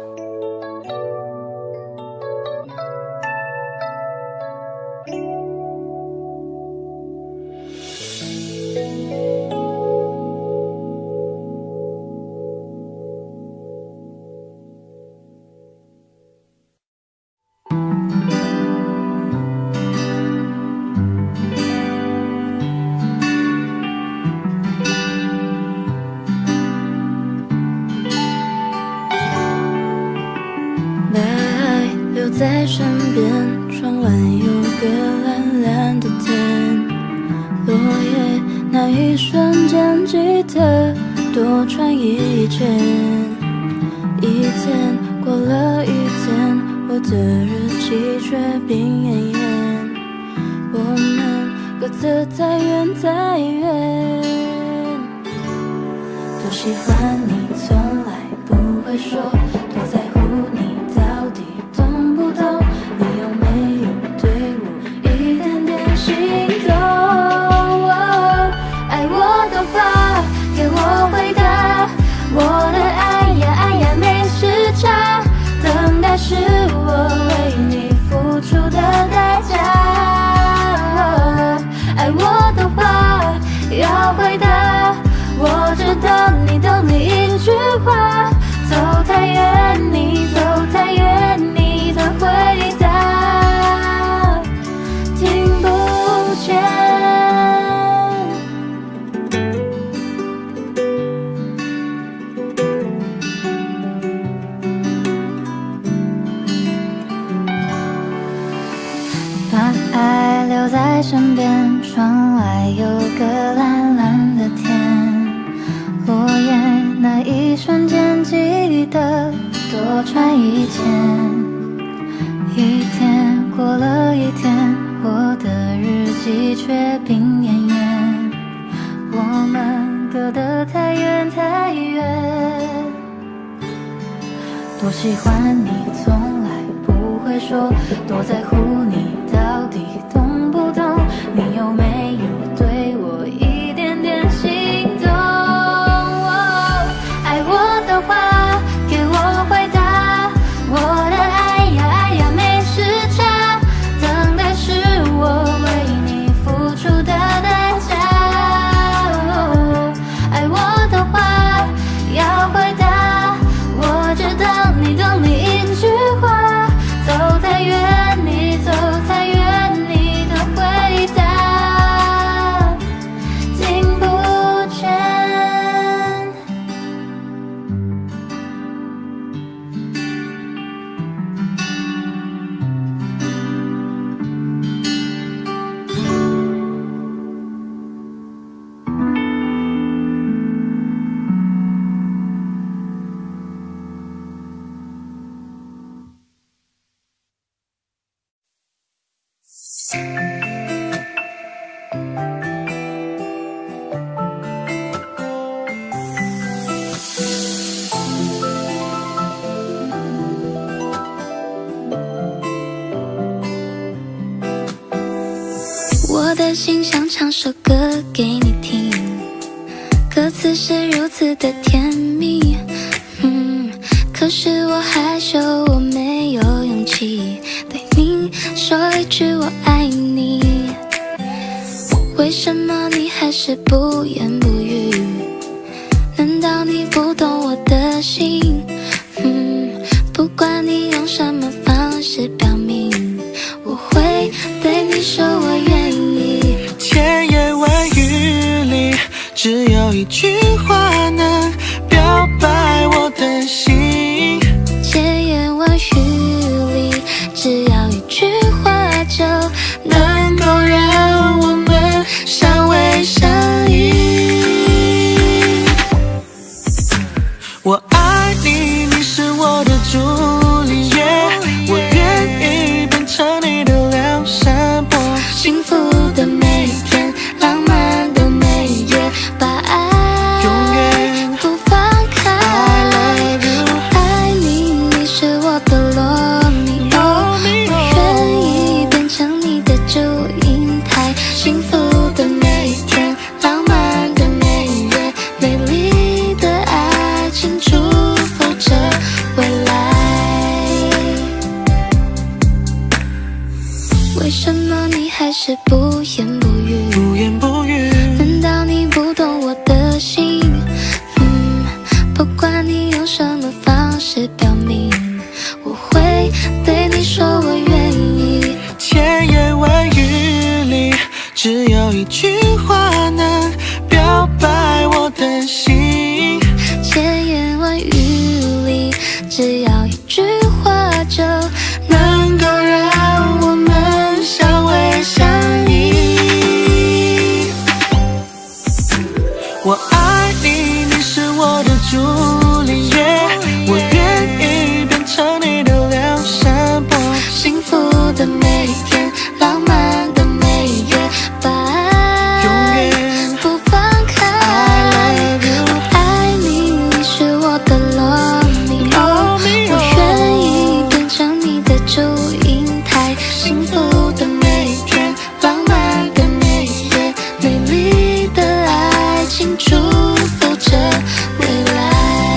在身边，窗外有个蓝蓝的天，落叶那一瞬间记得多穿一件，一天过了一天，我的日记却病恹恹，我们各自太远太远，多喜欢你从来不会说，多在乎你到底懂不懂，你有没有对我一点点心动？爱我的话给我回答，我的爱呀爱呀没时差，等待是我为你付出的代价。爱我的话要回答，我知道你懂你一句话，走太远你走太远你的回答听不见。把爱留在身边，窗外有个蓝蓝的天，落叶那一瞬间记得多穿一件，一天过了一天，我的日却病恹恹，我们隔得太远太远。多喜欢你，从来不会说，多在乎你，到底懂不懂？你有没有对我一点点心动？爱我的话，给我回答，我的爱呀爱呀没时差，等待是我为你付出的代价。爱我的话要回答，我知道你懂你一句话，走太远你走太远，你的回答听不见。我的心想唱首歌给你听，歌词是如此的甜蜜，可是我害羞，我没有勇气对你说一句我爱你。为什么你还是不言不语？难道你不懂我的心？不管你用什么方式表明，我会对你说我愿意。 千言万语里，只有一句话能表白我的心。 千言万语里，只要一句话就能够让我们相偎相依。我爱你，你是我的朱丽叶，我愿意变成你的梁山伯。 幸福的每天，浪漫的每夜，把爱永远不放开。 I love you， 爱你，你是我的罗密欧，我愿意变成你的祝英台。幸福的每天，浪漫的每夜，美丽的爱情祝福着未来。为什么你还是不言不语？ 不言不语， 难道你不懂我的心？不管你用什么方式表明，我会对你说我愿意。 千言万语里，只有一句话能表白我的心。 千言万语里，只要一句话就能够让我们相偎相依。我爱你，你是我的朱丽叶，我愿意变成你的梁山伯。 幸福的每天，浪漫的每夜，把永爱远不放开。 I love you， 爱你，你是我的罗密欧，我愿意变成你的祝英台。幸福的每天，浪漫的每夜，美丽的爱情祝福着未来。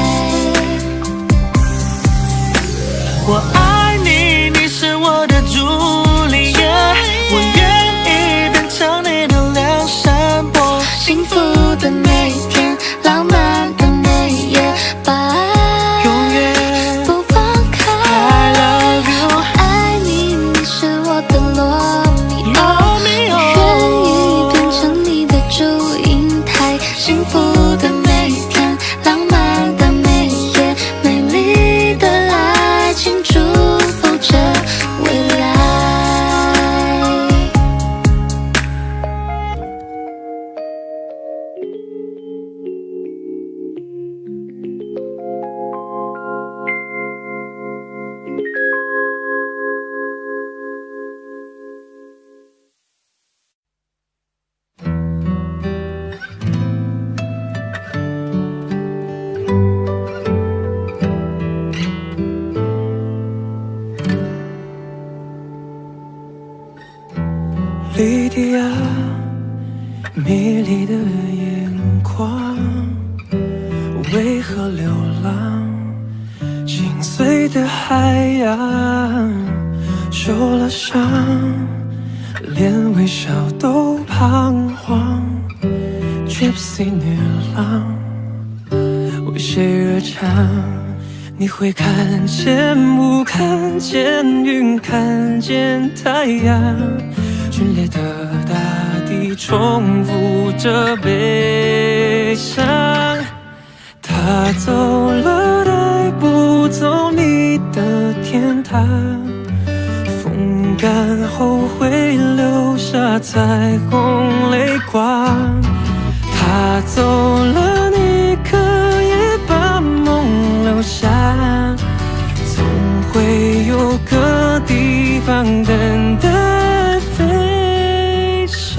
了流浪，心碎的海洋，受了伤，连微笑都彷徨。Gypsy 女郎，为谁而唱？你会看见雾，看见云，看见太阳，剧烈的大地重复着悲伤。他走了，带不走你的天堂，风干后会留下彩虹泪光。他走了，你可也把梦留下，总会有个地方等待飞翔。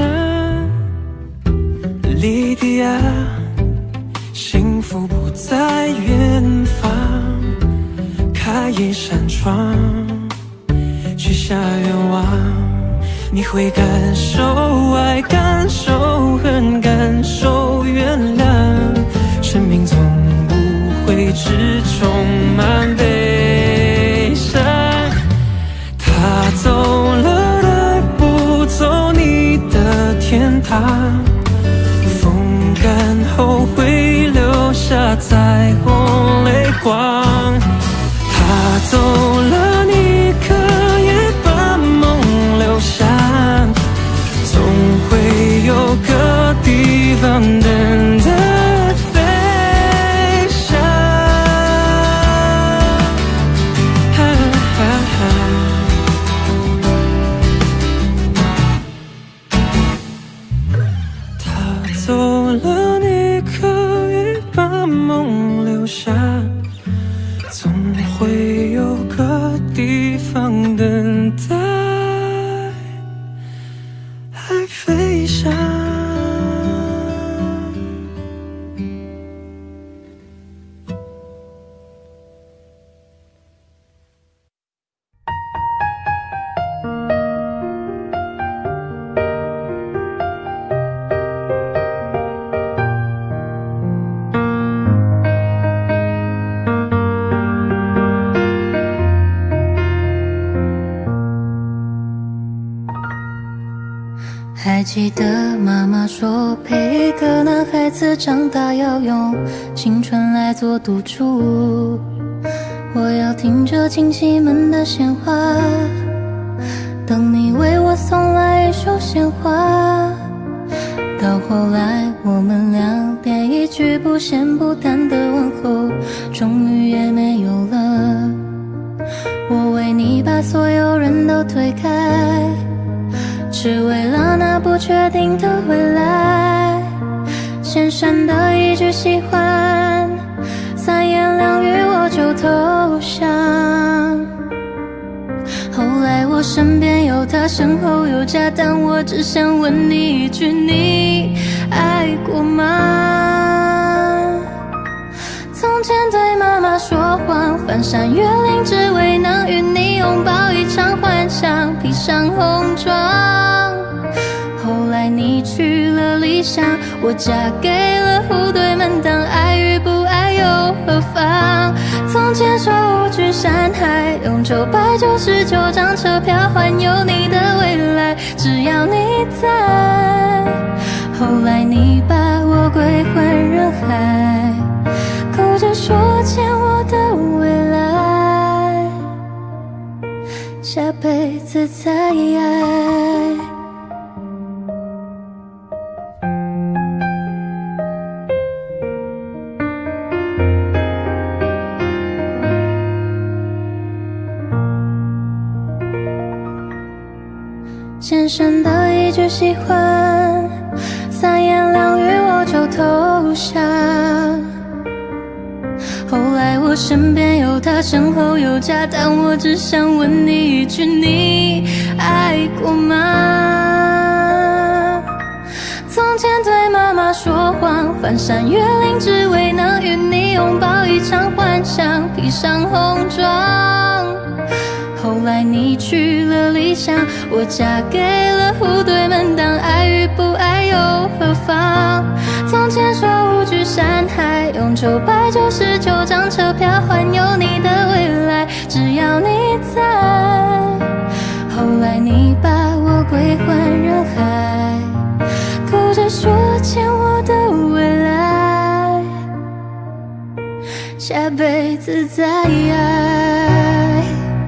莉迪亚，幸福不在远方，开一扇窗，许下愿望。你会感受爱，感受恨，感受原谅，生命总不会只充满悲伤。他走了，带不走你的天堂，风干后会留下彩虹泪光。他走了，你可也把梦留下，总会有个地方等待飞翔。他走了，你可以把梦留下，总会有个地方等待爱飞翔。 还记得妈妈说，陪一个男孩子长大要用青春来做赌注。我要听着亲戚们的闲话，等你为我送来一束鲜花。到后来我们俩连一句不咸不淡的问候终于也没有了。我为你把所有人都推开，只为了那不确定的未来。先生的一句喜欢，三言两语我就投降。后来我身边有他，身后有家，但我只想问你一句，你爱过吗？从前对妈妈说谎，翻山越岭，只为能与你拥抱一场幻想，披上红妆。后来你去了理想，我嫁给了户对门当，爱与不爱又何妨？从前说无惧山海，用999张车票环游你的未来，只要你在。后来你把我归还人海，哭着说欠我的未来，下辈子再爱。先生的一句喜欢，三言两语我就投降。后来我身边有他，身后有家，但我只想问你一句，你爱过吗？从前对妈妈说谎，翻山越岭，只为能与你拥抱一场幻想，披上红妆。后来你去了理想，我嫁给了户对门当，爱与不爱又又何妨？从前说无惧山海，用999张车票环游你的未来，只要你在。后来你把我归还人海，哭着说欠我的未来，下辈子再爱。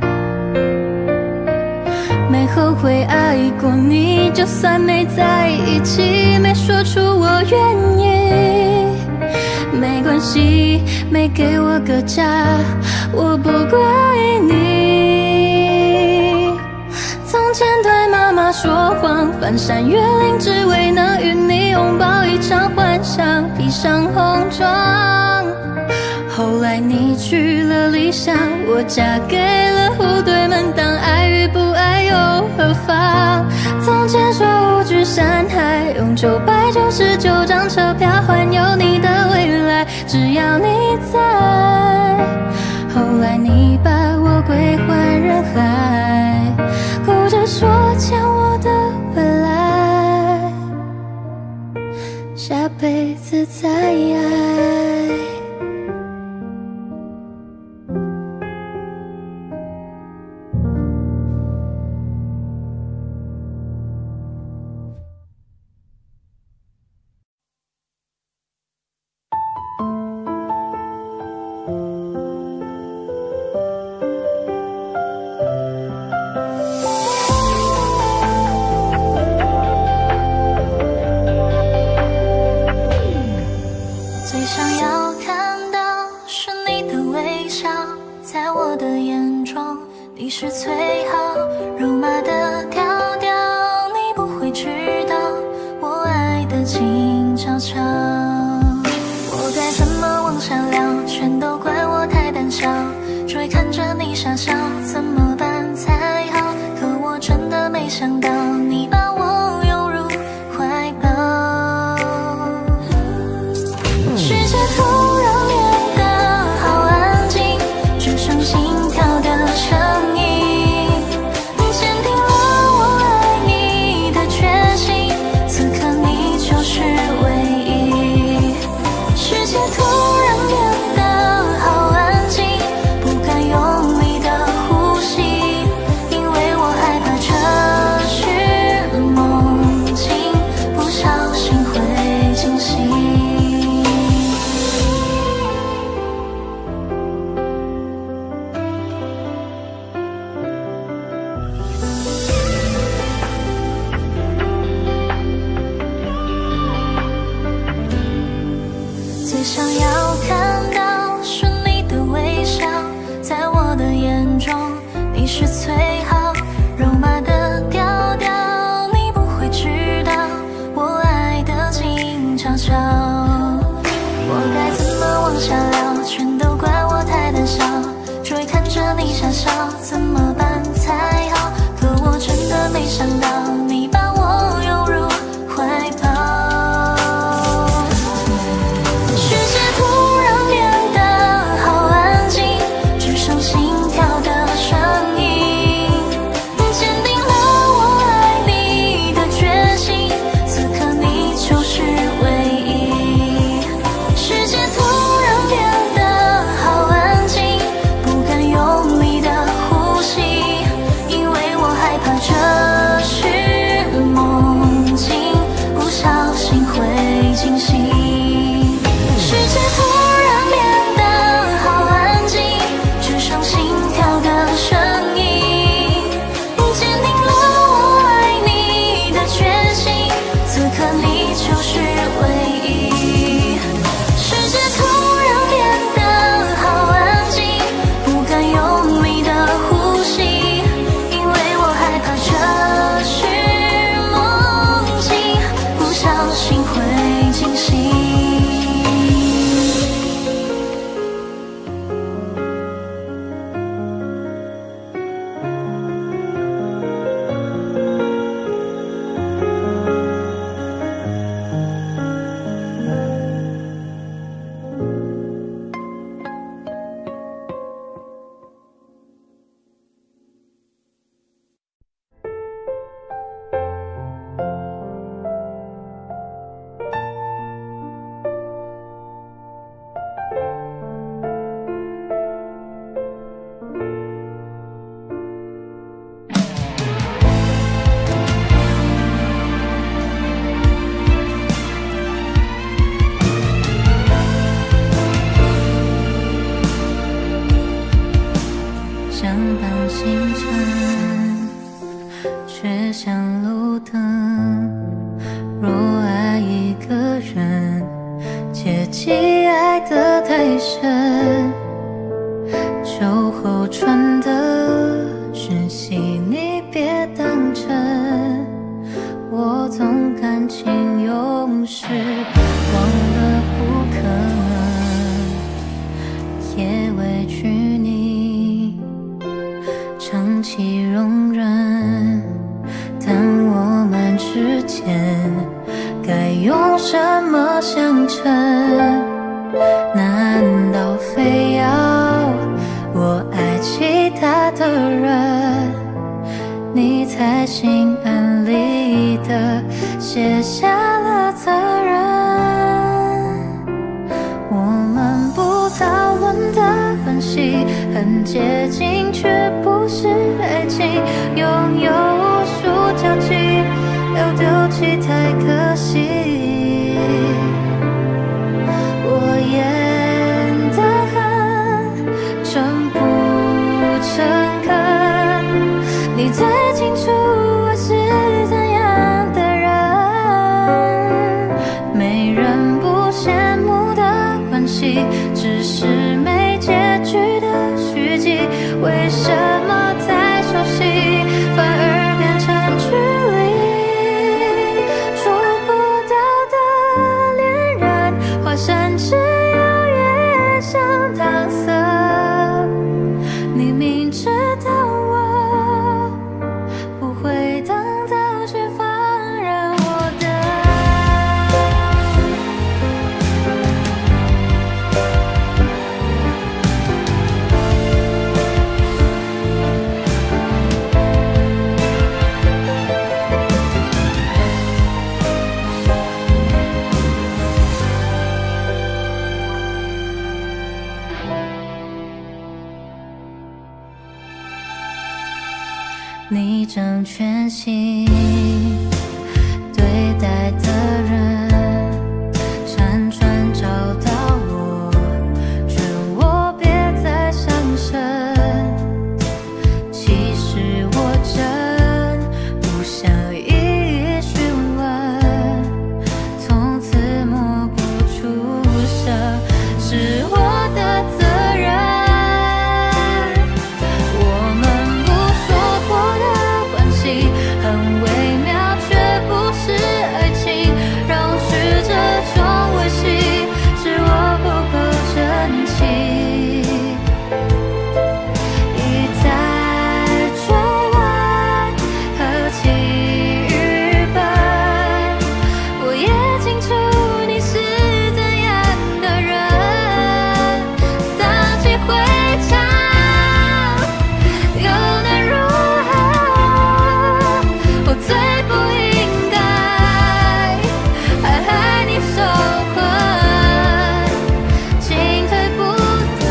没后悔爱过你，就算没在一起，没说出我愿意，没关系，没给我个家，我不怪你。从前对妈妈说谎，翻山越岭，只为能与你拥抱一场幻想，披上红妆。后来你去了理想，我嫁给了户对门当，爱与不爱又何妨？从前说无惧山海，用999张车票环游你的未来，只要你在。后来你把我归还人海，哭着说欠我的未来，下辈子再爱。 最想要看到是你的微笑，在我的眼中你是最好，肉麻的调调，你不会知道我爱的静悄悄。我该怎么往下聊，全都怪我太胆小，只会看着你傻笑，怎么办才好？可我真的没想到你把我拥入怀抱，世界突然变得好安静，只剩心跳的声音，你坚定了我爱你的决心，此刻你就是唯一。 星辰，却像路灯。若爱一个人，切忌爱得太深。酒后传的讯息，你别当真。我总感情用事，忘了不可能，也委屈你长期容忍。但我们之间该用什么相称？难道非要我爱其他的人，你才心安理得卸下了责任？我们不讨论的关系很接近，却不是爱情，拥有无数交集，要丢弃太可惜。我演得很真不诚恳，你最清楚我是怎样的人。没人不羡慕的关系，只是没结局的续集。为什么太熟悉，反而变成距离？触不到的恋人，化身只有越像搪塞。你明知道我不会等到，却放任我等。你正全心对待的人，辗转找到我，劝我别再伤神。其实我真不想一一询问，从此默不出声，是我的责任。我们不说破的关系很微妙，却不是爱情，容许这种维系，是我不够真情。一再追问，何其愚笨，我也清楚你是怎样的人。当机会长，又能如何？我最不应该还害你受困，进退不得。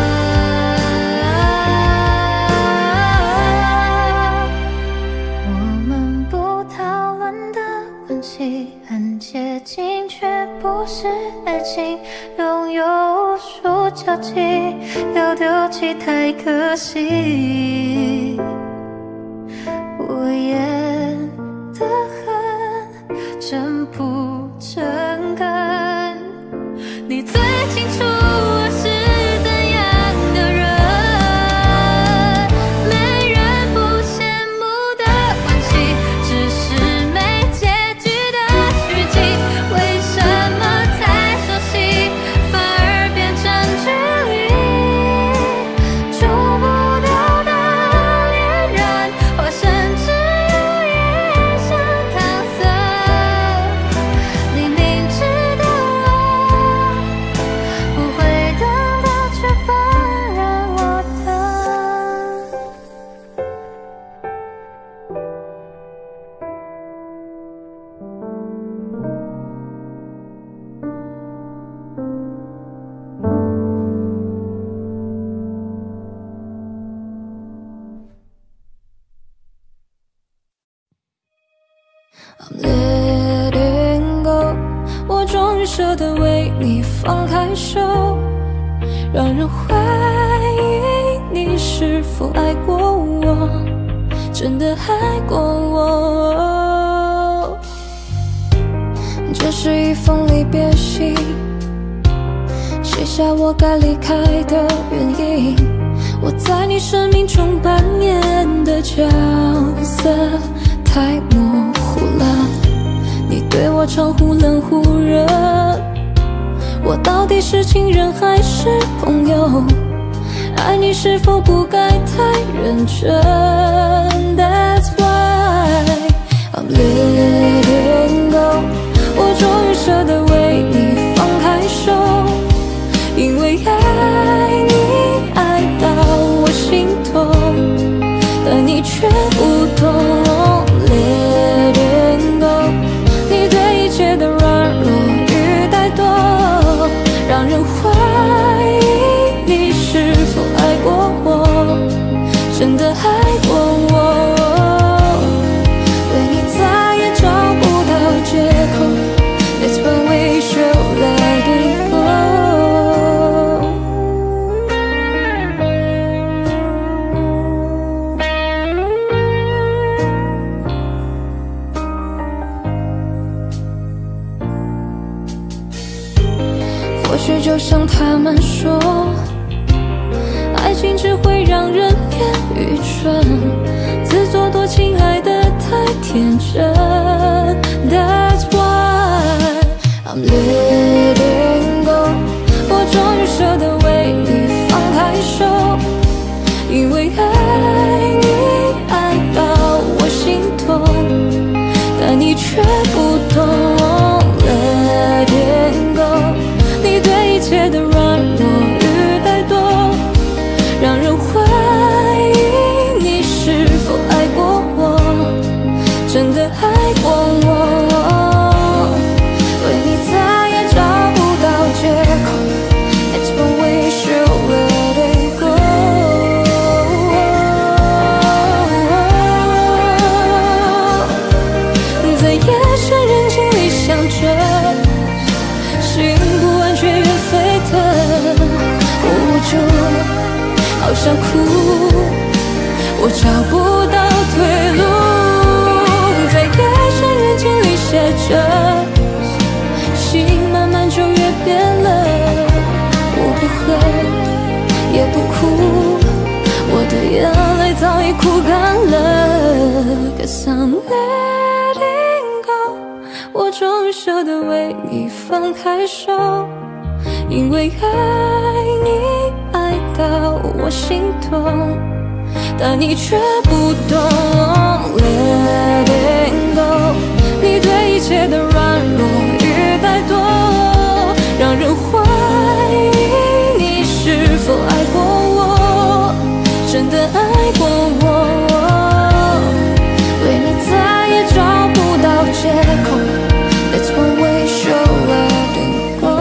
我们不讨论的关系很接近，却不是爱情，拥有无数交集，要丢弃太可惜。我演得很真不诚恳，你最清楚我是怎样的人。没人不羡慕的关系，只是没结局的续集。为什么太熟悉，反而变成距离？触不到的恋人，化身只有越像搪塞。你明知道我不会等到，却放任我等。 I'm letting go， 我终于舍得为你放开手，让人怀疑你你是否爱过我，真的爱过我。这是一封离别信，写下我该离开的原因。我在你生命中扮演的角色太模糊了，你对我常忽冷忽热，我到底是情人还是朋友？爱你是否不该太认真 ？That's why I'm letting go。我终于舍得为你放开手，因为爱你爱到我心痛，但你却不懂。Letting go， 你对一切的软弱与怠惰，让人怀疑你是否爱过我，真的爱过我。为你再也找不到借口 ，That's when we should let it go。或许就像他们说，爱情只会让人变愚蠢，自作多情爱得太天真。That's why I'm letting go。我终于舍得为你放开手，因为爱你爱到我心痛，但你却不懂。Letting go， 你对一切的软弱与怠惰，让人怀疑你是否爱过我，真的爱过我。为你再也找不到借口 ，It's when we should let it go。在夜深人静里想着，心不完全越沸腾，无助，好想哭，我找不到退路。在夜深人静里写着，心慢慢就越变了。我不恨，也不哭，我的眼泪早已哭干了。Cause I'm letting go， 我终于舍得为你放开手，因为爱你爱到我心痛，但你却不懂。Letting go， 你对一切的软弱与怠惰，让人怀疑你是否爱过我，真的爱过我。为你再也找不到借口 ，That's when we should let it go。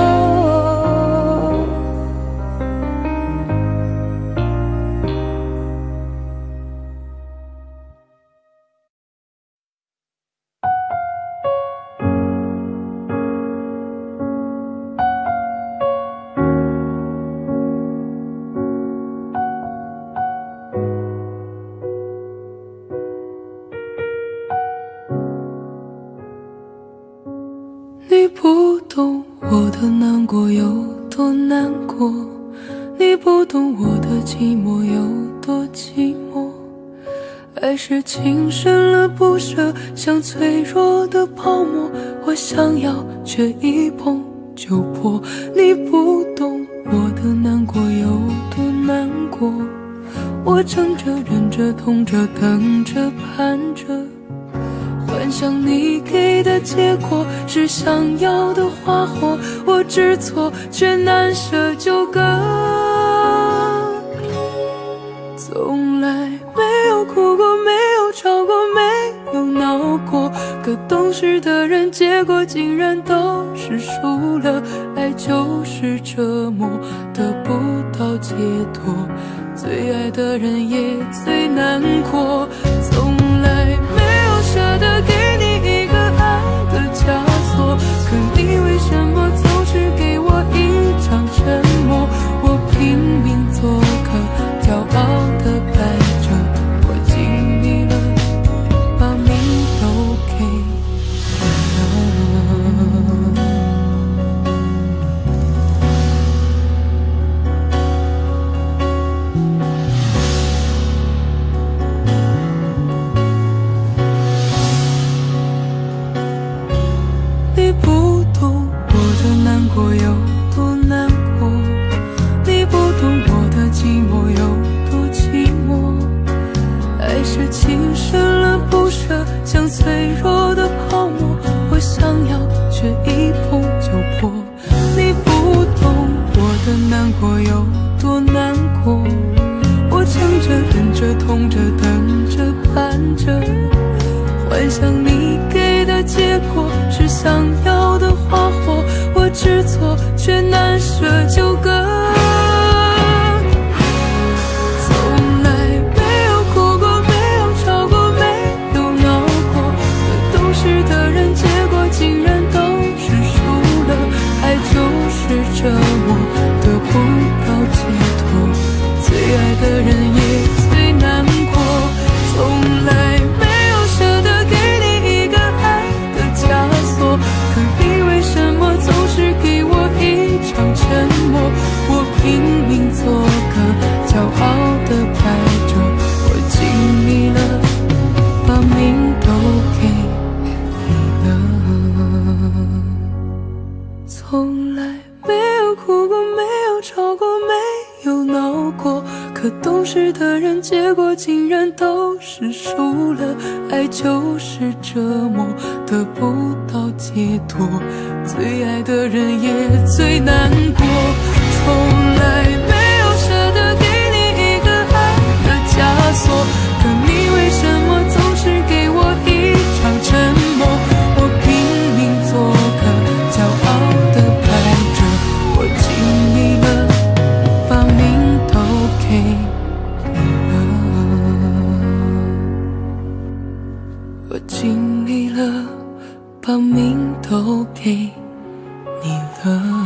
你不懂我的难过有多难过，你不懂我的寂寞有多寂寞。爱是情深了不舍，像脆弱的泡沫，我想要却一碰就破。你不懂我的难过有多难过，我撑着忍着痛着等着盼着，幻想你给的结果是想要的花火，我知错却难舍纠葛。从来没有哭过，没有吵过，没有闹过，可懂事的人结果竟然都是输了。爱就是折磨，得不到解脱，最爱的人也最难过。从来没有舍得给你一个爱的枷锁，可你为什么总是给我一场沉默？我拼命做个骄傲寂寞有多寂寞。爱是情深了不舍，像脆弱的泡沫，我想要却一碰就破。你不懂我的难过有多难过，我撑着忍着痛着等着盼着，幻想你给的结果是想要的花火，我知错却难舍纠葛。从来没有哭过，没有吵过，没有闹过，可懂事的人结果竟然都是输了。爱就是折磨，得不到解脱，最爱的人也最难过。从来没有舍得给你一个爱的枷锁，可你为什么总是给我一场沉默？我拼命做个骄傲的败者，我尽力了，把命都给你了。从来没有哭过，没有吵过，没有闹过，可懂事的人结果竟然都是输了。爱就是折磨，得不到解脱，最爱的人也最难过。从来没有舍得给你一个爱的枷锁，可你为什么总是给我一场沉默？我拼命做个骄傲的败者，我尽力了，把命都给你了，我尽力了，把命都给你了。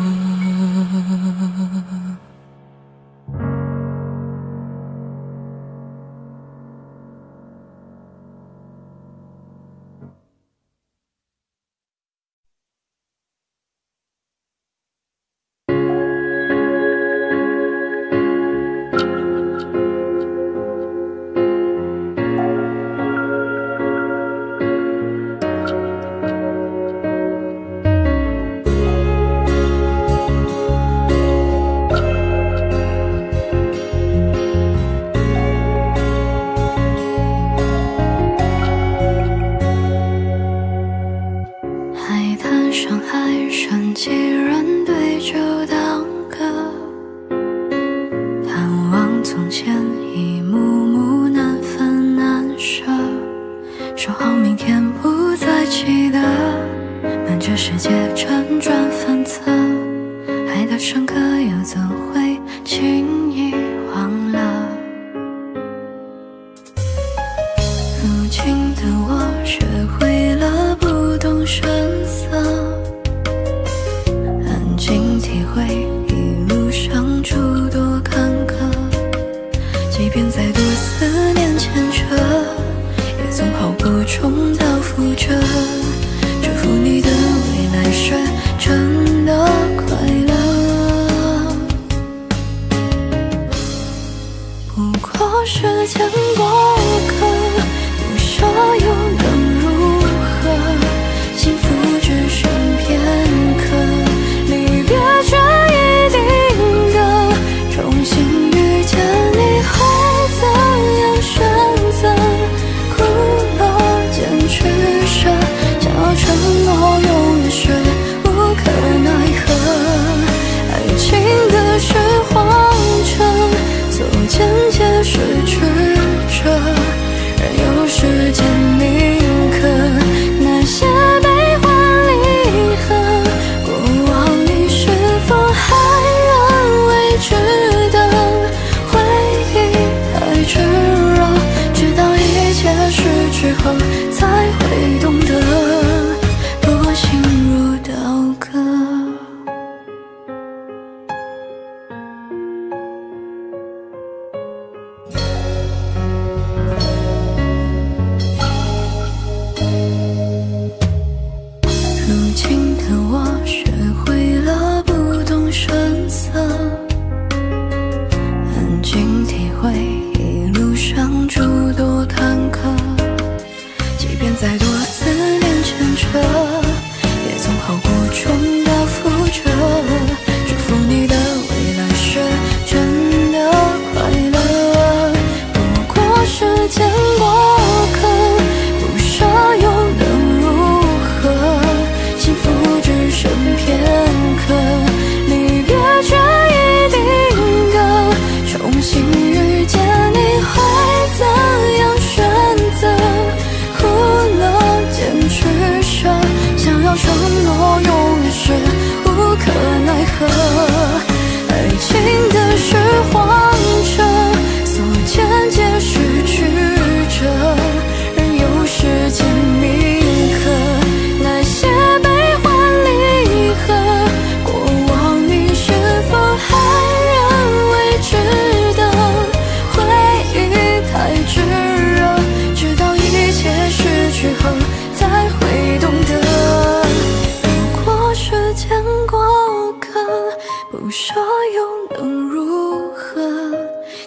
间接失去着。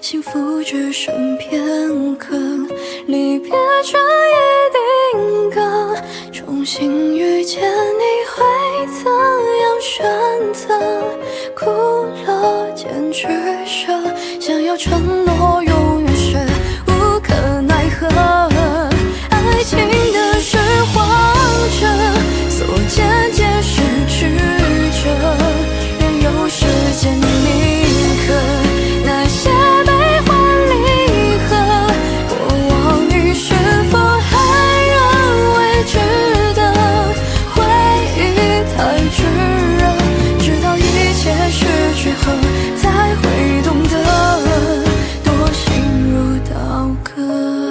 幸福只剩片刻，离别这一定格。重新遇见你会怎样选择？哭了坚持着，想要承诺永远是无可奈何。爱情的是晃着，所渐渐失去着，任由时间铭刻那些悲欢离合。过往你是否还认为值得？回忆太炙热，直到一切失去后，才会懂得多心如刀割。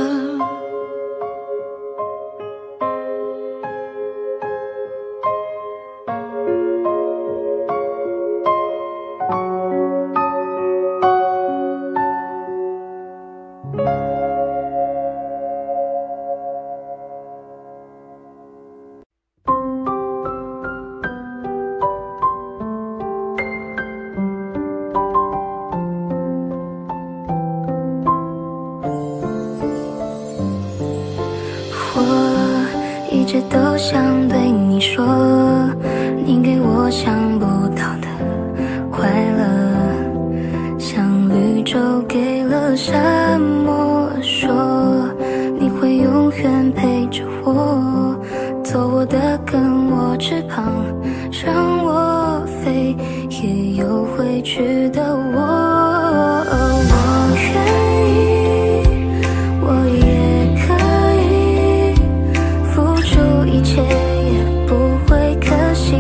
一直都想对你说，你给我想不到的快乐，像绿洲给了沙漠，说你会永远陪着我，做我的根，我翅膀，让我飞，也有回去的我。我愿意，我也可以付出一切，也不会可惜。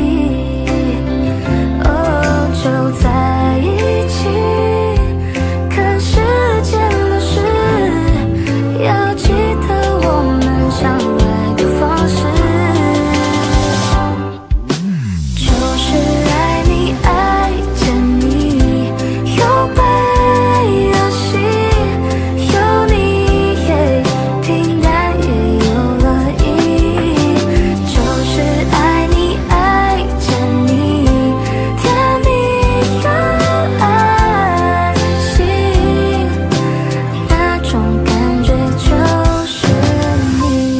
哦，就在一起，看时间流逝，要记得我们相爱的方式，就是爱你，爱着你，有悲有喜，有你也平淡也有了意，就是爱你，爱着你，甜蜜又安心，那种感觉就是你。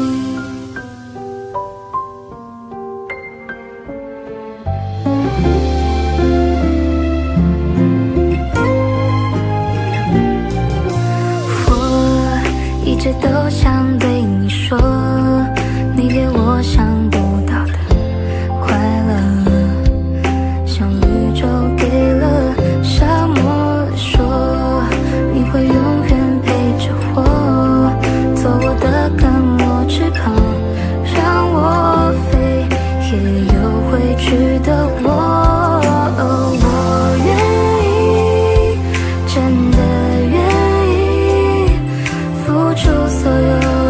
我一直都想对你说，你给我想不到的快乐，像绿洲给了沙漠，说你会永远陪着我，做我的根，我翅膀，让我飞，也有回去的我。我愿意，真的愿意付出所有。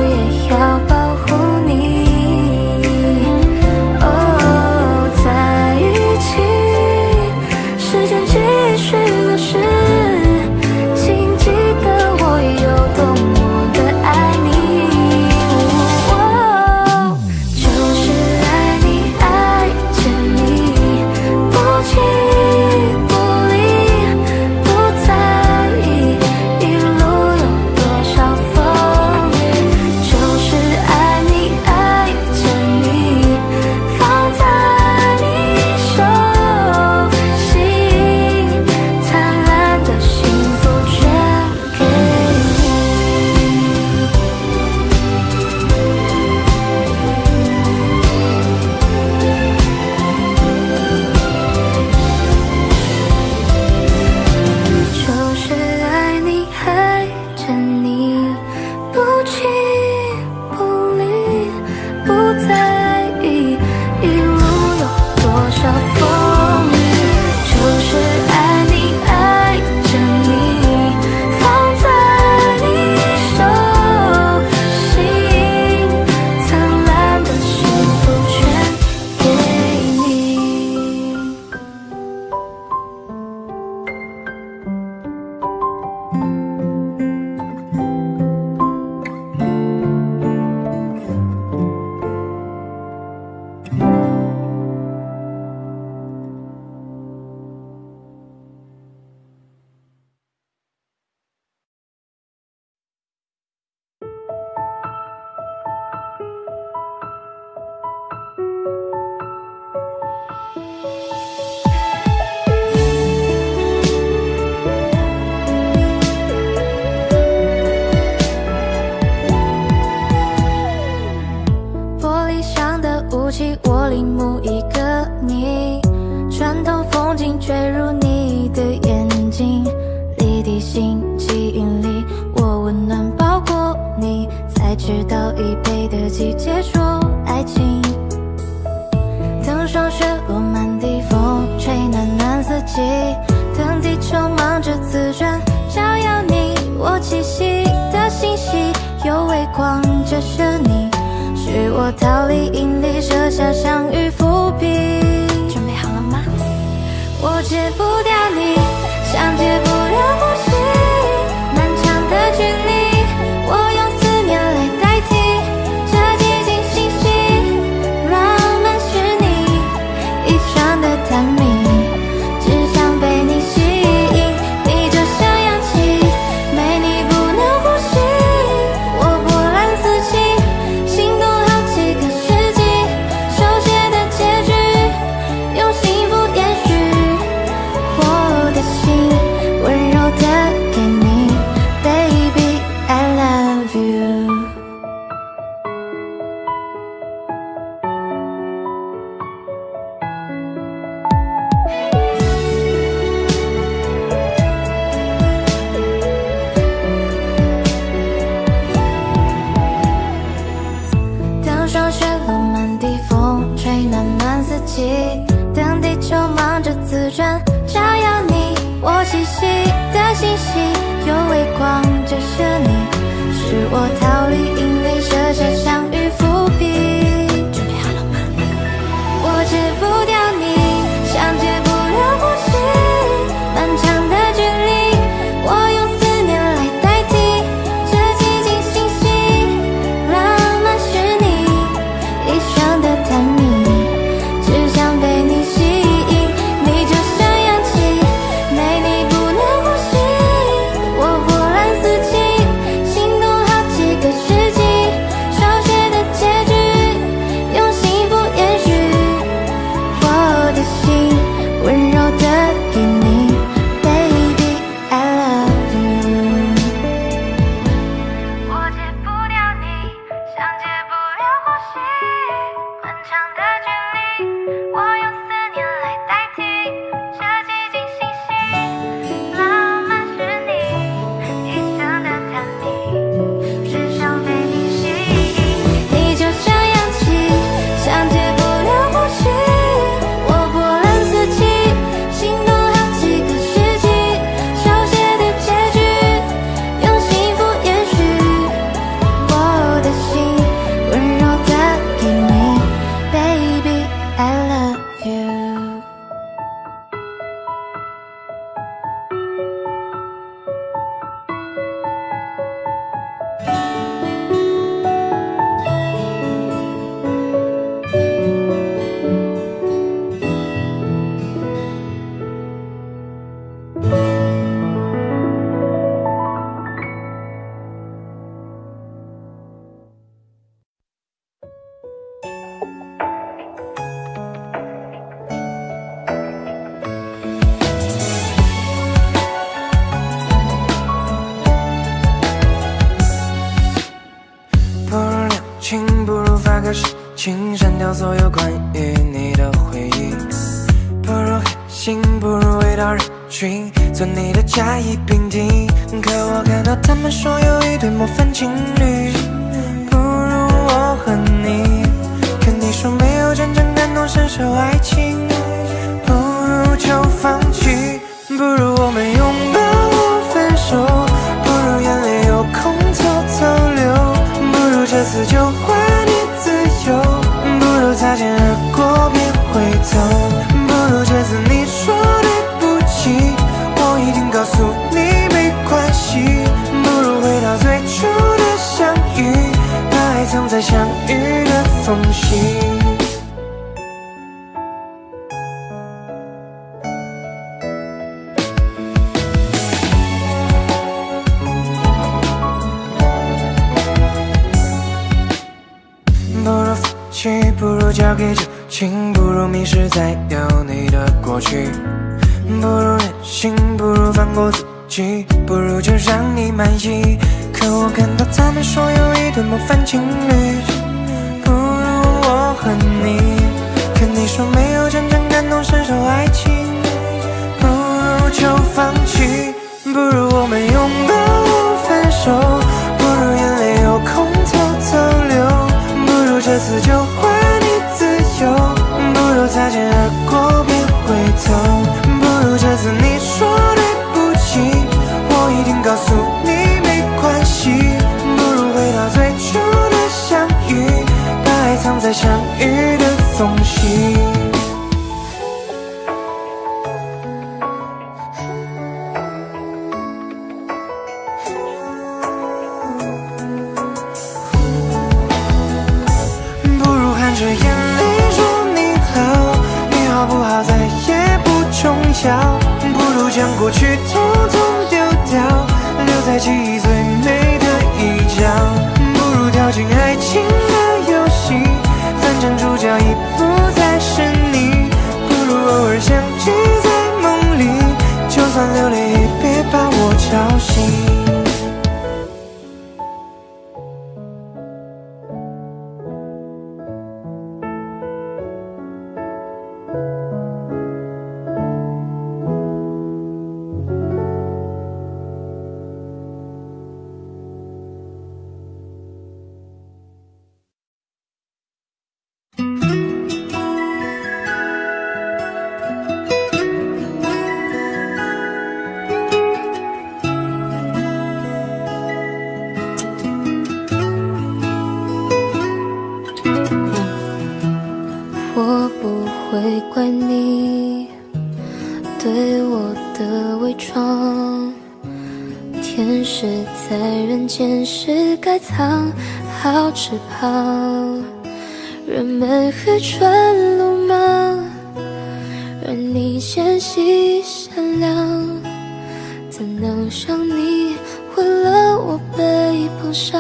季节说爱情。等霜雪落满地，风吹暖暖四季。等地球忙着自转，照耀你我栖息的星系，有微光折射你，是我逃离引力，设下相遇伏笔。准备好了吗？我戒不掉你，像戒不了呼吸，漫长的距离，我用思念来代替。这寂静星系，浪漫是你一双的探秘，只想被你吸引，你就像氧气，没你不能呼吸。我波澜四起，心动好几个世纪，手写的结局，用幸福延续。我的心温柔的给你 ，Baby I love you。等霜雪落满地，风吹暖暖四季。等地球忙着自转，照耀你我栖息的星系，有微光折射你，是我逃离引力，设下相遇伏笔。准备好了吗？我戒不掉你，像戒不了呼吸，漫长的距离，我用思念来代替。这寂静星系，浪漫是你一双的探秘，只想被你吸引，你就像氧气，没你不能呼吸。我波澜四起，心动好几个世纪，手写的结局，用幸福延续。我的心温柔的给你 ，Baby I love you。我戒不掉你，像戒不了呼吸，漫长的距离，我用思念来代替。这寂静星系，浪漫是你一生的探秘，只想被你吸引，你就像氧气，像戒不了呼吸。我波澜四起，心动好几个世纪，手写的结局，用幸福延续。我的心温柔的给你 ，Baby I love you。 不如两情，不如发个誓情，删掉所有关于你的回忆。不如黑心，不如围到人群，做你的甲乙丙丁。可我看到他们说有一对模范情侣，不如我和你。可你说没有真正感同身受爱情，不如就放弃。不如我们拥抱或分手，不如眼泪有空偷偷流，不如这次就还你自由，不如擦肩而过别回头，不如这次你说对不起，我一定告诉你没关系，不如回到最初的相遇，把爱藏在相遇的缝隙。不如放弃，不如交给旧情，不如迷失在有你的过去，不如任性，不如放过自己，不如就让你满意。可我看到他们说有一对模范情侣，不如我和你。可你说没有真正感同身受爱情，不如就放弃。不如我们拥抱或分手，不如眼泪有空偷偷流，不告诉你没关系，不如回到最初的相遇，把爱藏在相遇的缝隙。不如含着眼泪说你好，你好不好再也不重要，不如将过去统统丢掉，留在记忆最美的一角。不如跳进爱情的游戏，反正主角已不再是你。不如偶尔相聚在梦里，就算流泪也别把我吵醒。 我不会怪你对我的伪装，天使在人间是该藏好翅膀，人们愚蠢鲁莽，而你纤细善良，怎能像你毁了我被碰伤？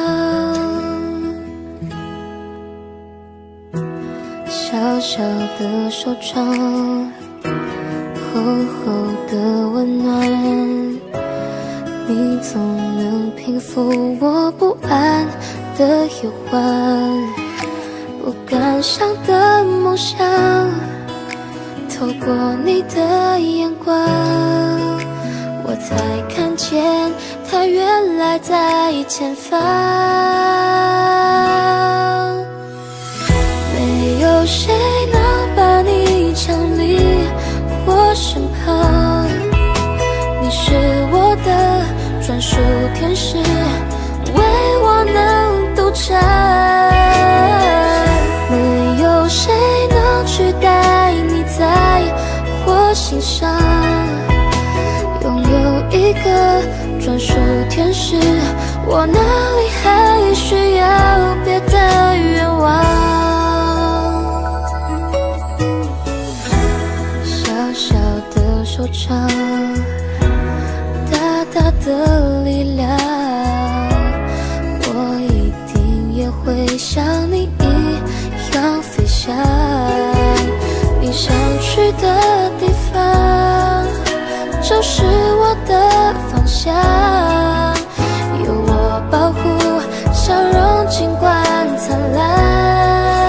小小的手掌，厚厚的温暖，你总能平复我不安的忧患。不敢想的梦想，透过你的眼光，我才看见它原来在前方。没有谁能把你抢离我身旁，你是我的专属天使，为我能独占。没有谁能取代你在我心上，拥有一个专属天使，我哪里还需要别的愿望？手掌，大大的力量，我一定也会像你一样飞翔。你想去的地方，就是我的方向。有我保护，笑容尽管灿烂。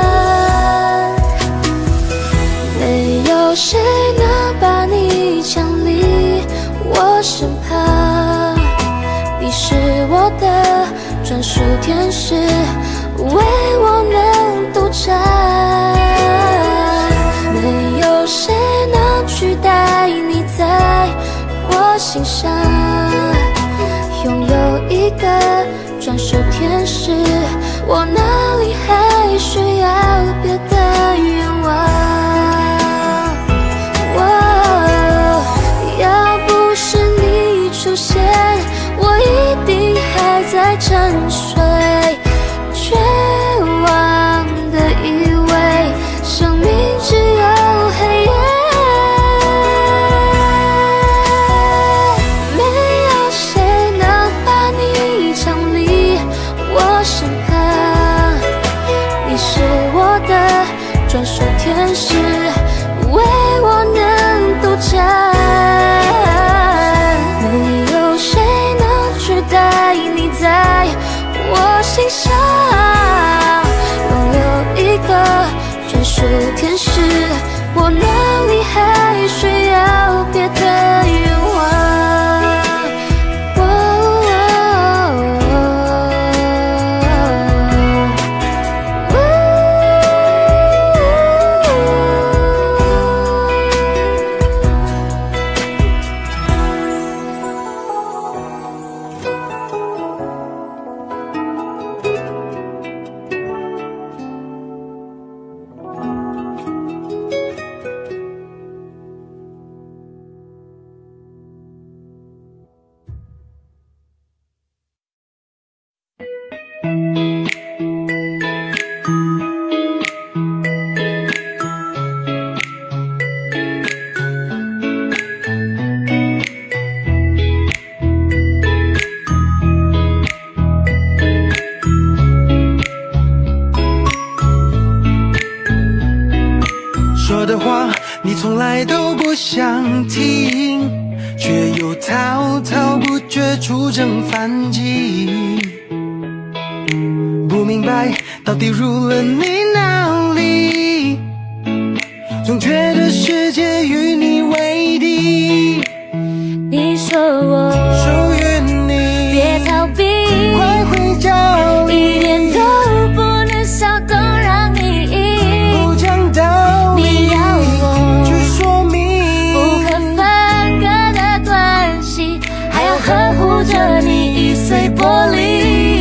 没有谁能把你抢离我身旁，你是我的专属天使，为我能独占。没有谁能取代你在我心上，拥有一个专属天使，我哪里还需要别的愿望？出现，我一定还在沉睡，绝望的以为生命只有黑夜。没有谁能把你抢离我身旁，你是我的专属天使，为我能独占。 来都不想听，却又滔滔不绝出征反击。不明白到底入了你哪里，总觉得世界与你为敌。 你说我属于你， 别逃避， 快回家里， 一点都不能骚动让你赢。 不讲道理， 你要我去说明不可分割的关系，还要呵护着你易碎玻璃。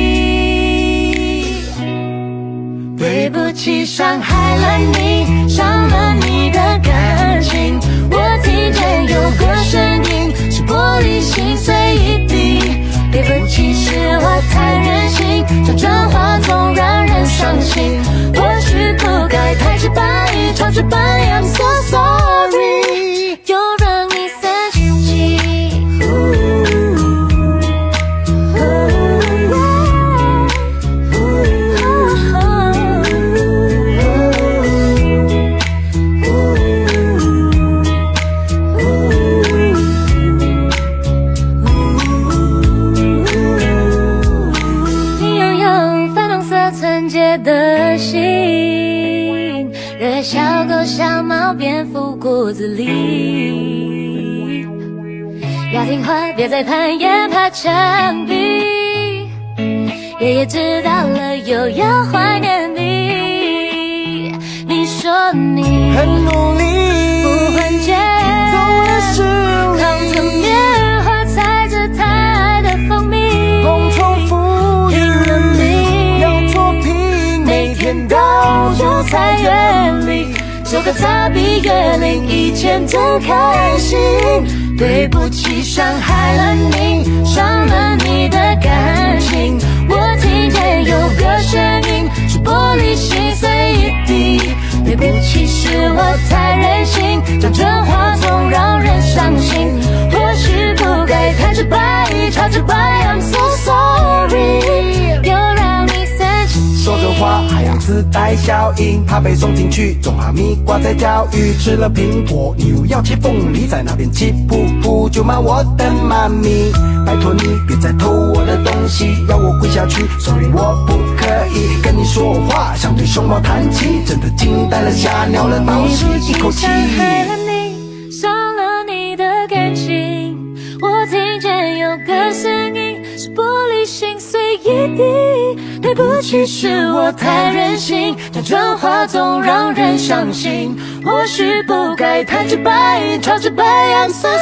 对不起，伤害了你，伤了你的感情。我听见有个声音，是玻璃心碎一地。对不起，是我太任性，讲真话总让人伤心。或许不该太直白，超直白 ，I'm so sorry， 又让你生气。的心，惹小狗、小猫、蝙蝠骨子里。要听话，别再攀岩爬墙壁。爷爷知道了，又要怀念你。你说你很努力， 不换肩， 走了10里， 扛着棉花，踩着太爱的蜂蜜， 共重复赢了你， 要作品， 每天到就在远离，手和擦比月龄以前真开心。对不起，伤害了你，伤了你的感情。我听见有个声音，是玻璃心碎一地。对不起，是我太任性，讲真话总让人伤心。或许不该太直白，超直白 ，I'm so sorry， 又让你生气。 说着话还要自带效应，怕被送进去，种哈密瓜在钓鱼，吃了苹果，你又要切凤梨，在那边气噗噗，就骂我的妈咪。拜托你别再偷我的东西，要我跪下去 ，sorry 我不可以跟你说话，像对熊猫弹琴，真的惊呆了，吓尿了，倒吸一口气。 伤害了你，伤了你的感情。我听见有个声音，是玻璃心碎一地。对不起，是我太任性，讲真话总让人伤心。或许不该太直白，超直白 ，I'm so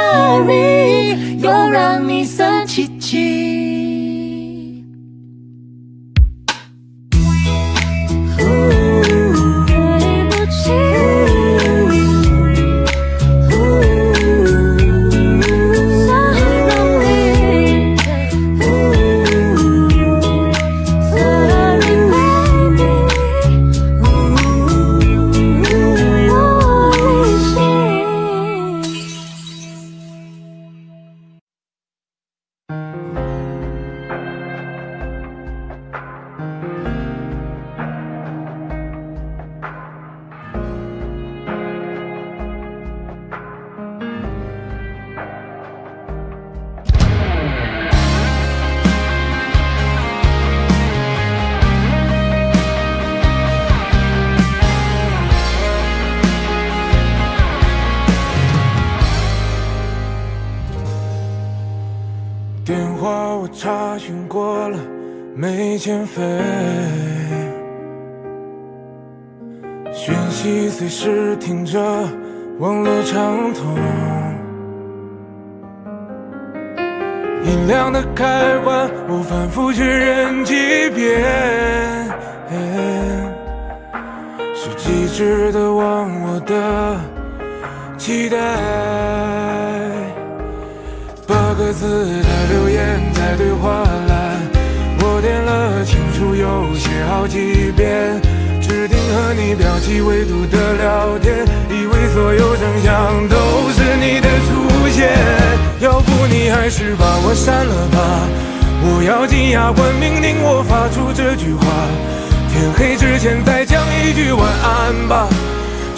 sorry， 又让你生气气。对不起。 电话我查询过了，没欠费。讯息随时听着，网络畅通。音量的开关，我反复确认几遍。是机智的忘我的期待。8个字的留言在对话栏，我点了清楚又写好几遍，指定和你标记纬度的聊天，以为所有声响都是你的出现。要不你还是把我删了吧，我要紧牙关命令我发出这句话，天黑之前再讲一句晚安吧。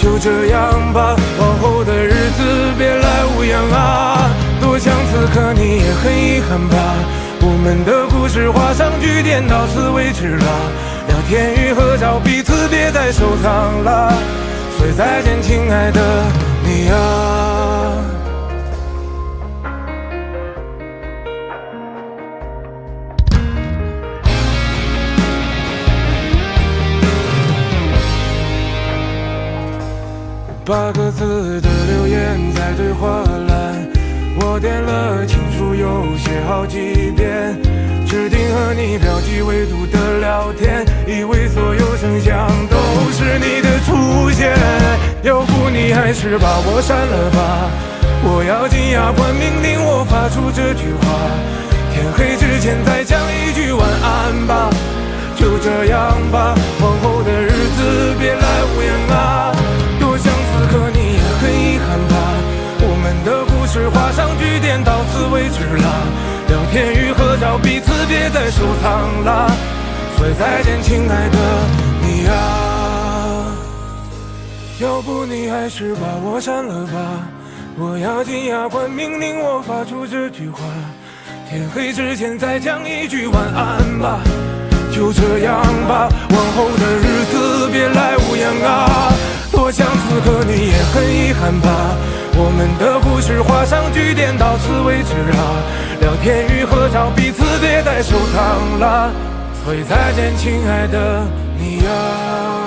就这样吧，往后的日子别来无恙啊！多想此刻你也很遗憾吧，我们的故事画上句点，到此为止了。聊天与合照，彼此别再收藏了。所以再见，亲爱的你啊。8个字的留言在对话栏，我点了情书又写好几遍，指定和你标记未读的聊天，以为所有声响都是你的出现。要不你还是把我删了吧，我咬紧牙关命令我发出这句话，天黑之前再讲一句晚安吧。就这样吧，往后的日子别来无恙啊！多想此刻你也很遗憾吧，我们的故事画上句点，到此为止了。聊天与合照，彼此别再收藏了。所以再见，亲爱的你啊。要不你还是把我删了吧，我咬紧牙关命令我发出这句话，天黑之前再讲一句晚安吧。就这样吧，往后的日子别来无恙啊！多想此刻你也很遗憾吧，我们的故事画上句点，到此为止啊！聊天与合照，彼此别再收藏了。所以再见，亲爱的你啊。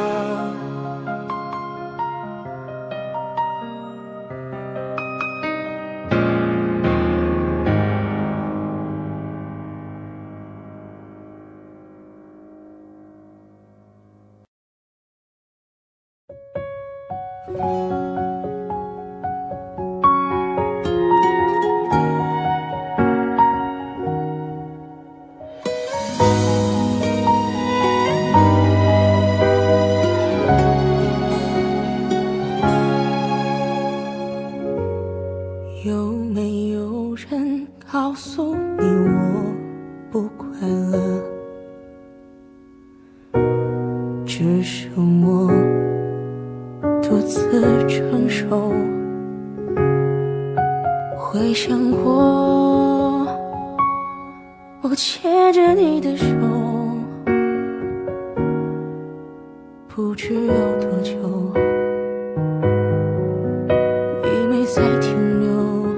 有没有人告诉你我不快乐？只剩我独自承受。回想过，我牵着你的手，不知有多久，已没再停留。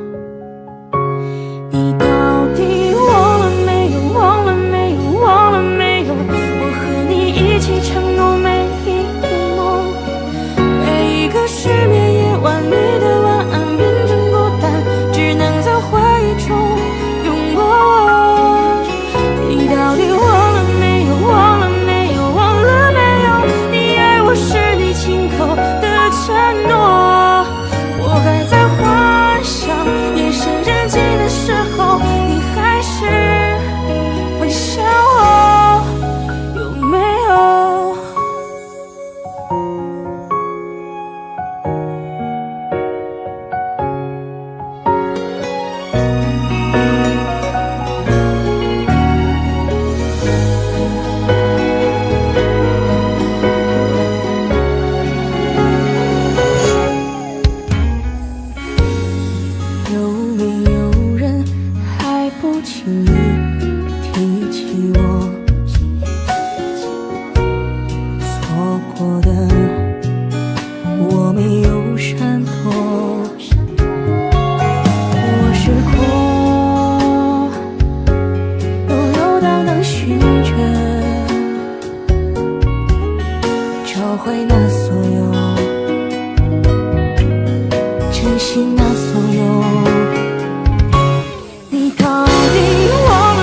你到底忘了没有？忘了没有？忘了没有？我和你一起承诺每一个梦，每一个失眠夜晚，你的晚安变成孤单，只能在回忆中拥抱我。你到底忘了没有？忘了没有？忘了没有？你爱我是你亲口的承诺，我还在幻想夜深人静的时候，你还是会想我，有没有？有没有人还不轻易提起我？错过的我没有闪躲，我是空，悠悠荡荡寻着，找回那所有，珍惜那所有。你到底忘了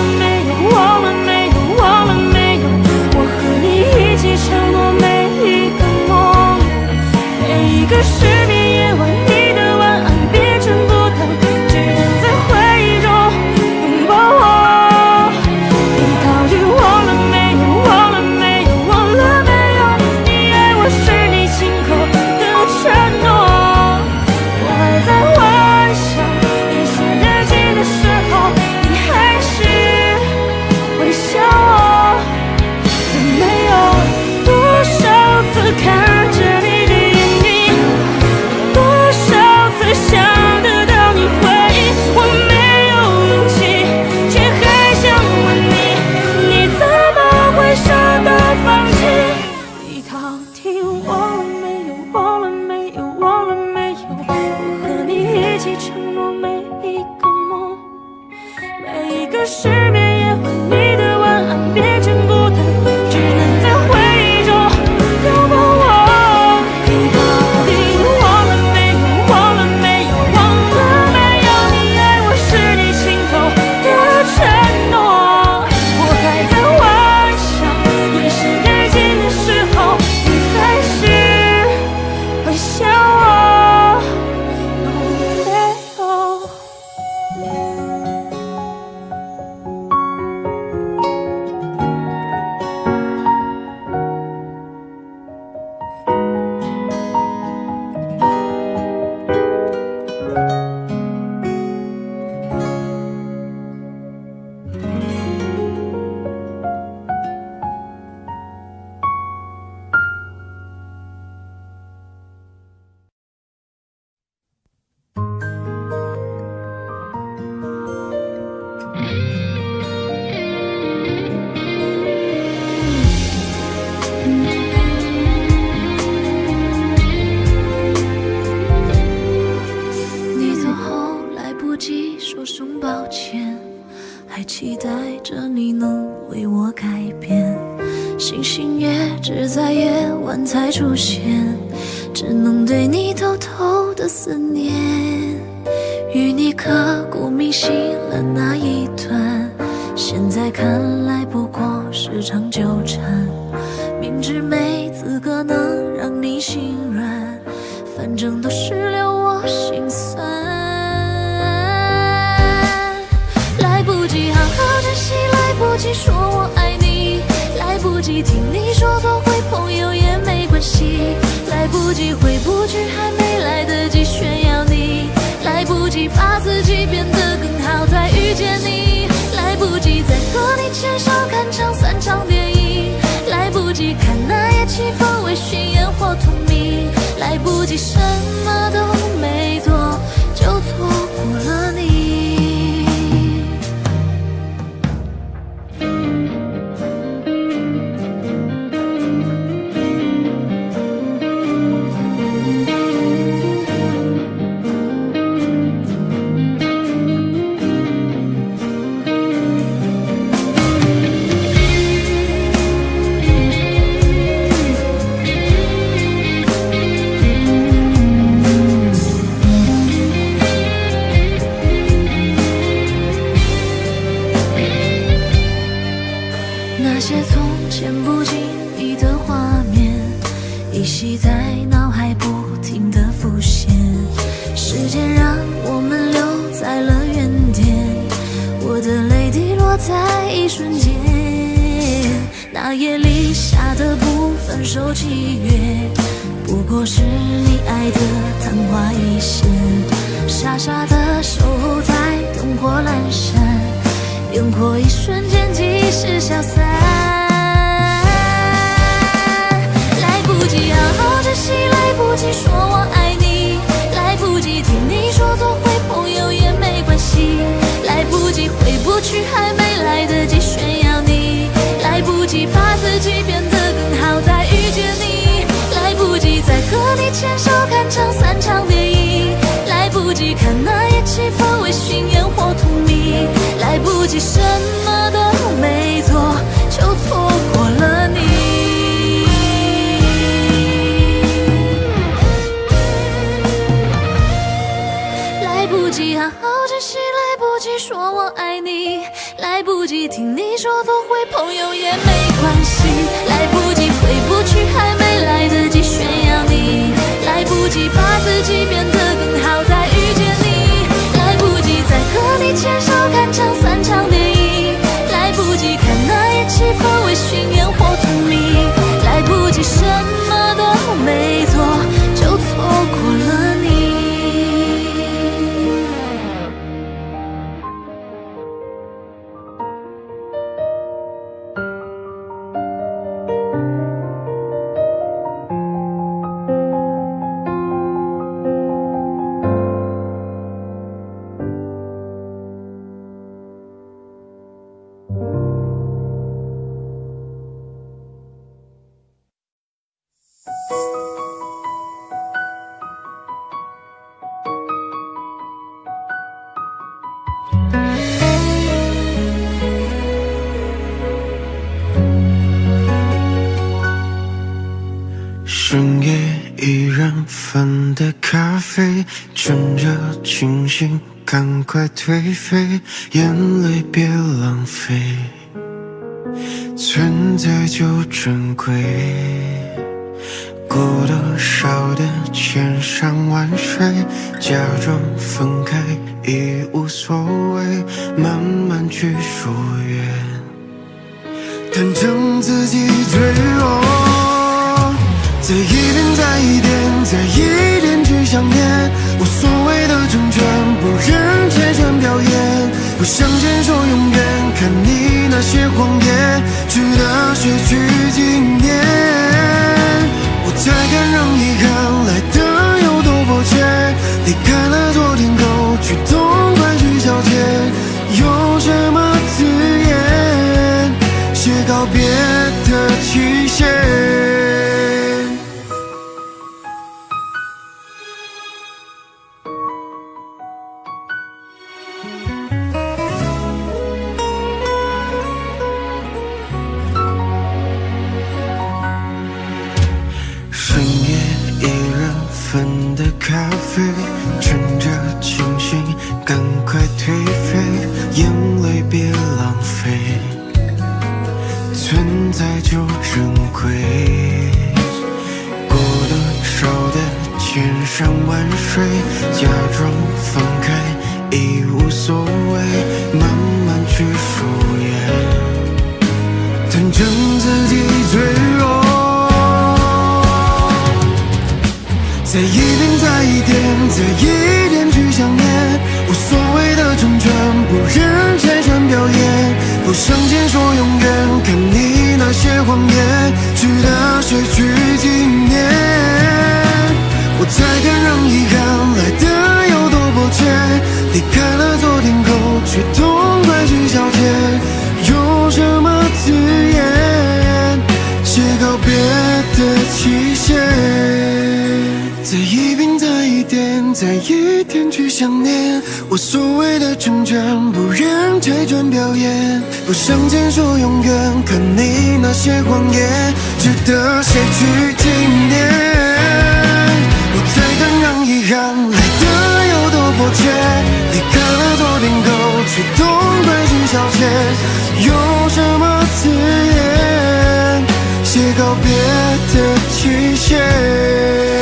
个失眠夜晚，你的晚安变成孤单，只能在回忆中拥抱我。你到底忘了没有？忘了没有？忘了没有？你爱我是你心头的承诺。我还在幻想，夜深人静的时候，你还是会想我。你走后来不及说声抱歉，还期待着你能为我改变。星星也只在夜晚才出现，只能对你偷偷的思念。与你刻骨铭心了那一段，现在看来不过是场纠缠。明知没资格能让你心软，反正都是留我心酸。来不及好好珍惜，来不及说我爱你，来不及听你说做回朋友也没关系，来不及回不去，还没来得及炫耀你，来不及把自己变得更好再遇见你，来不及再和你牵手看场3场电影，来不及看那夜气氛微醺烟火荼蘼，来不及什么都没做就错过了你。那些从前不经意的画面，依稀在脑海不停地浮现。时间让我们留在了原点，我的泪滴落在一瞬间。那夜里下的不分手契约，不过是你爱的昙花一现，傻傻的守候在灯火阑珊，烟火一瞬间即是消散。来不及好好珍惜，来不及说我爱你，来不及听你说做回朋友也没关系，来不及回不去，还没来得及炫耀你，来不及把自己变得更好再遇见你，来不及再和你牵手看场3场电影，来不及看那夜气氛微醺烟火荼蘼，来不及什么都没做就错过了你。来不及好好珍惜，来不及说我爱你，来不及听你说做回朋友也没关系，来不及回不去，还没来得及炫耀你，来不及把自己变得更好再遇见你，来不及再和你牵手看场3场电影，来不及看那夜气氛微醺烟火荼蘼，来不及什么都没做就错过了你。 醒，赶快颓废，眼泪别浪费，存在就珍贵，过多少的千山万水，假装分开已无所谓，慢慢去疏远，坦诚自己脆弱，再一遍再一遍再一遍去想念，无所谓的成全，不忍拆穿表演，不想坚守永远，看你那些谎言值得谁去纪念，我才敢让遗憾来得有多迫切，离开了昨天后去痛快去消遣，有什么字眼写告别的期限。深夜一人份的咖啡，趁着清醒赶快颓废，眼泪别浪费，存在就珍贵，过多少的千山万水，假装分开已无所谓，慢慢去疏远，坦诚自己脆弱，再一遍再一遍再一遍去想念，无所谓的成全，不忍拆穿表演，不想坚守永远，看你那些谎言值得谁去纪念，我才敢让遗憾来得有多迫切，离开了昨天后却痛快去消遣，有什么字眼写告别的期限，再一遍再一遍再一遍去想念，无所谓的成全，不忍拆穿表演，不想坚守永远，看你那些谎言值得谁去纪念，我才敢让遗憾来得有多迫切，离开了昨天后去痛快去消遣，有什么字眼写告别的期限。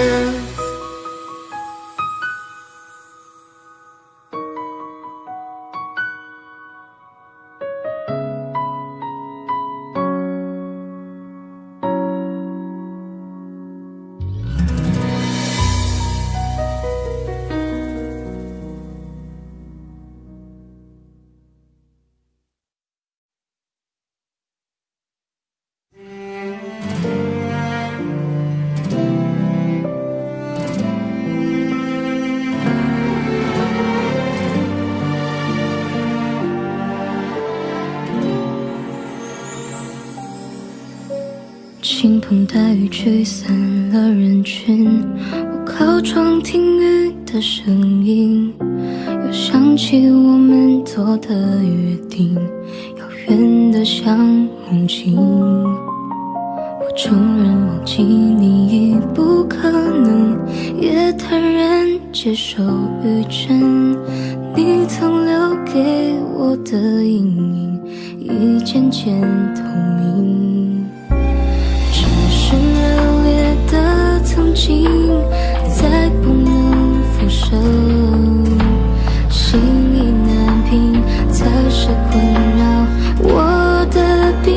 倾盆大雨驱散了人群，我靠窗听雨的声音，又想起我们做的约定，遥远的像梦境。我承认忘记你已不可能，也坦然接受雨阵。你曾留给我的阴影，已渐渐透明。只是热烈的曾经，再不能复生。心意难平，才是困扰我的病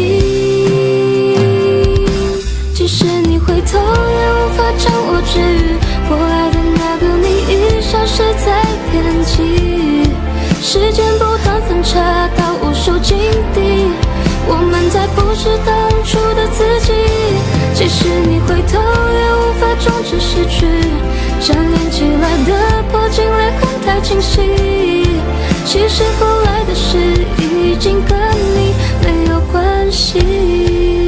因。即使你回头，也无法将我治愈。我爱的那个你，已消失在天际。时间不断分岔到无数境地，我们再不是当初的自己。即使你回头，也无法终止失去。粘连起来的破镜裂痕太清晰，其实后来的事已经跟你没有关系。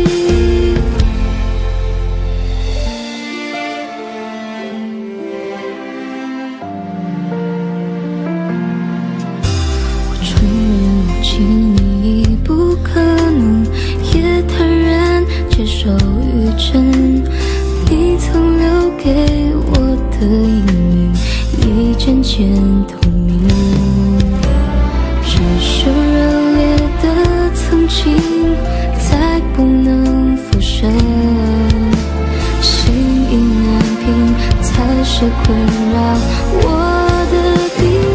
我承认忘记你已不可能，也坦然接受雨阵。你曾留给我的阴影，已渐渐渐透明，只是热烈的曾经再不能复生，心意难平才是困扰我的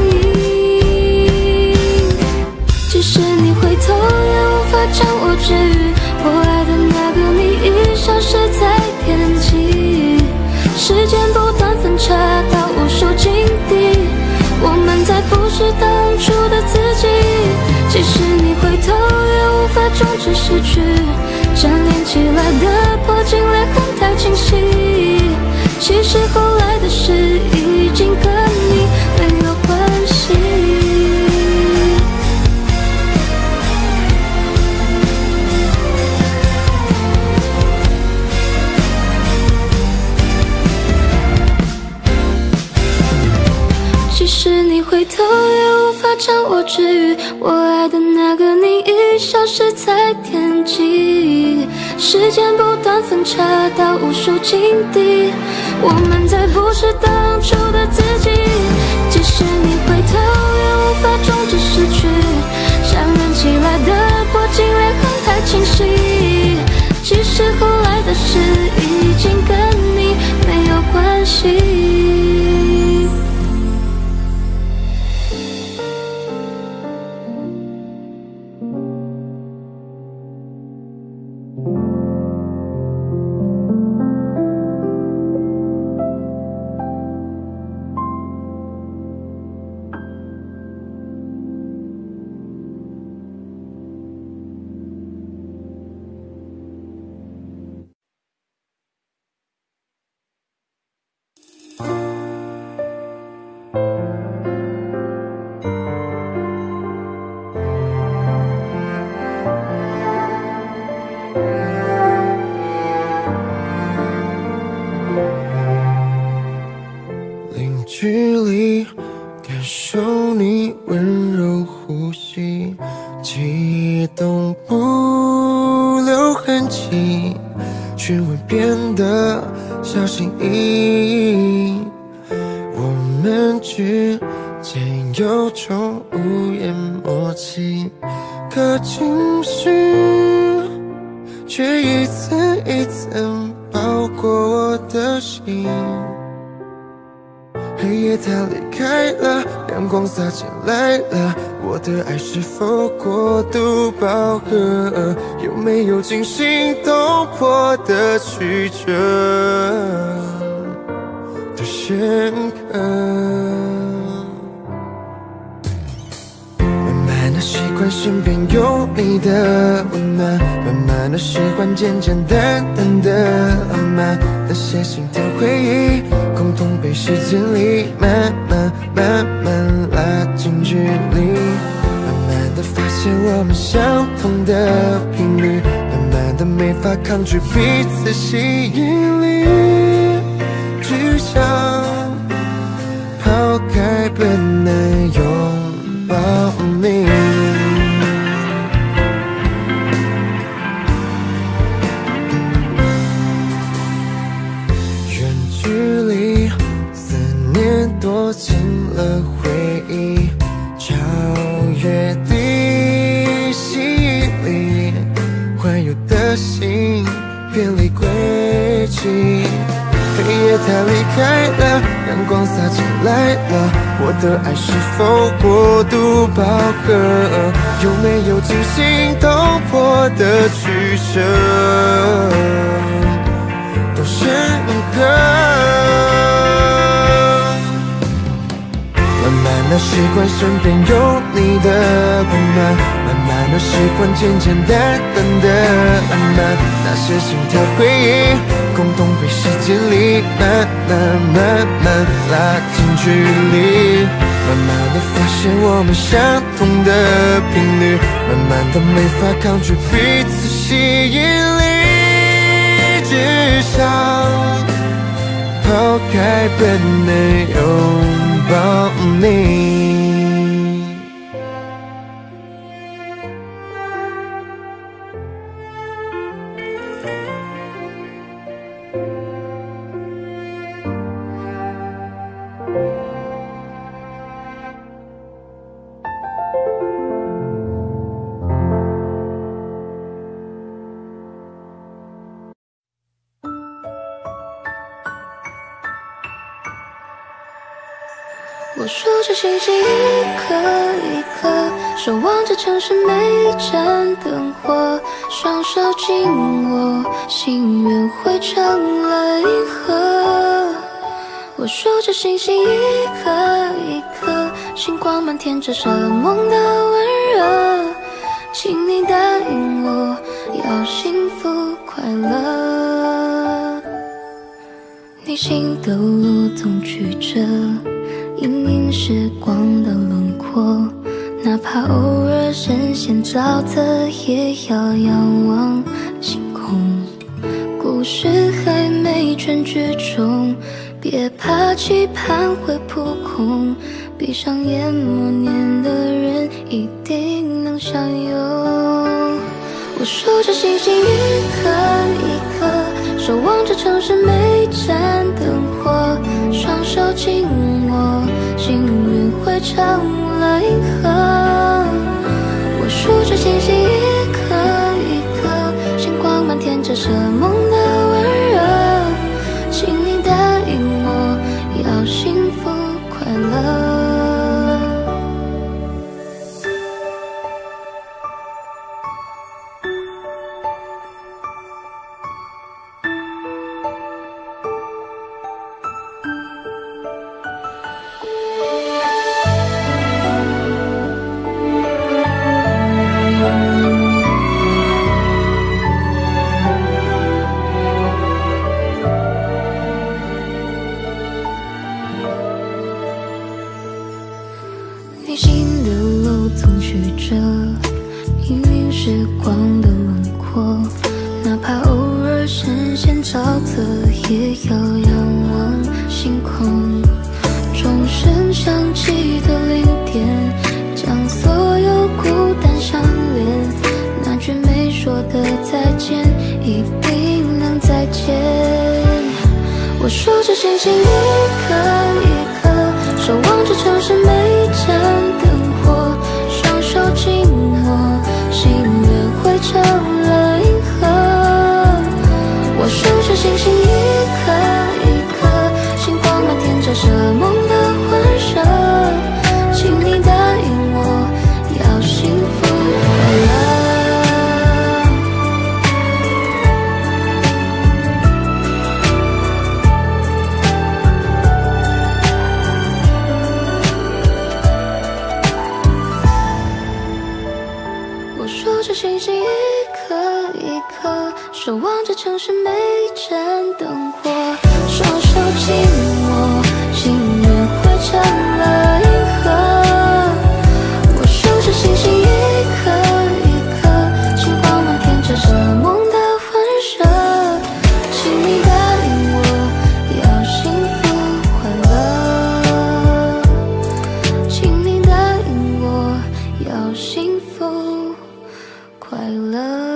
病。即使你回头也无法将我治愈，我爱的那个你已消失在天际，时间不断分岔到无数境地，我们再不是当初的自己。即使你回头也无法终止失去，粘连起来的破镜裂痕太清晰，其实后来的事已经跟你没有关系。即使你回头也无法将我治愈，我爱的那个你已消失在天际，时间不断分岔到无数境地，我们再不是当初的自己。即使你回头也无法终止失去，相连起来的破镜裂痕太清晰，其实后来的事已经跟你没有关系。 零距离感受你温柔呼吸，记忆动不留痕迹，讯问变得小心翼翼，我们之间有种无言默契，可情绪却一层一层包裹我的心。黑夜它离开了，阳光洒进来了，我的爱是否过度饱和？有没有惊心动魄的曲折的深刻？慢慢的习惯身边有你的温暖，慢慢的喜欢简简单单的浪漫，那些心跳回忆共同被时间里慢慢拉近距离，慢慢的发现我们相同的频率，慢慢的没法抗拒彼此吸引力，只想抛开本能拥抱你。远距离思念躲进了回忆，超越地心里环游的心偏离轨迹，黑夜它离开了，阳光洒进来了，我的爱是否过度饱和？有没有惊心动魄的曲折都深刻？慢慢的习惯身边有你的温暖，慢慢的喜欢简简单单的浪漫，那些心跳回忆共同被时间里慢慢拉近距离，慢慢的发现我们相同的频率，慢慢的没法抗拒彼此吸引力，只想抛开本能拥抱你。 数着星星一颗一颗，守望着城市每一盏灯火，双手紧握，心愿汇成了银河。我数着星星一颗一颗，星光满天折射梦的温热，请你答应我，要幸福快乐。逆行的路总曲折，隐隐时光的轮廓，哪怕偶尔深陷沼泽，也要仰望星空。故事还没全剧终，别怕期盼会扑空，闭上眼默念的人一定能相拥。我数着星星一颗一颗，守望着城市每一盏灯火，双手紧握，心愿汇成了银河。我数着星星一颗一颗，星光满天折射梦的温热，请你答应我，要幸福快乐。逆行的路总曲折，氤氲时光的轮廓，哪怕偶尔深陷沼泽，也要仰望星空。钟声响起的零点，将所有孤单相连，那句没说的再见，一定能再见。我数着星星一颗一颗，守望着城市每一盏灯火，双手紧握，心愿汇成了银河。我数着星星一颗一颗，星光满天折射梦的温热，请你答应我，要幸福快乐。我数着星星一颗一颗，守望着城市每一盏灯火，双手紧握，心愿汇成了银河。我数着星星一颗一颗，星光满天折射梦的温热，请你答应我，要幸福快乐，请你答应我，要幸福快乐。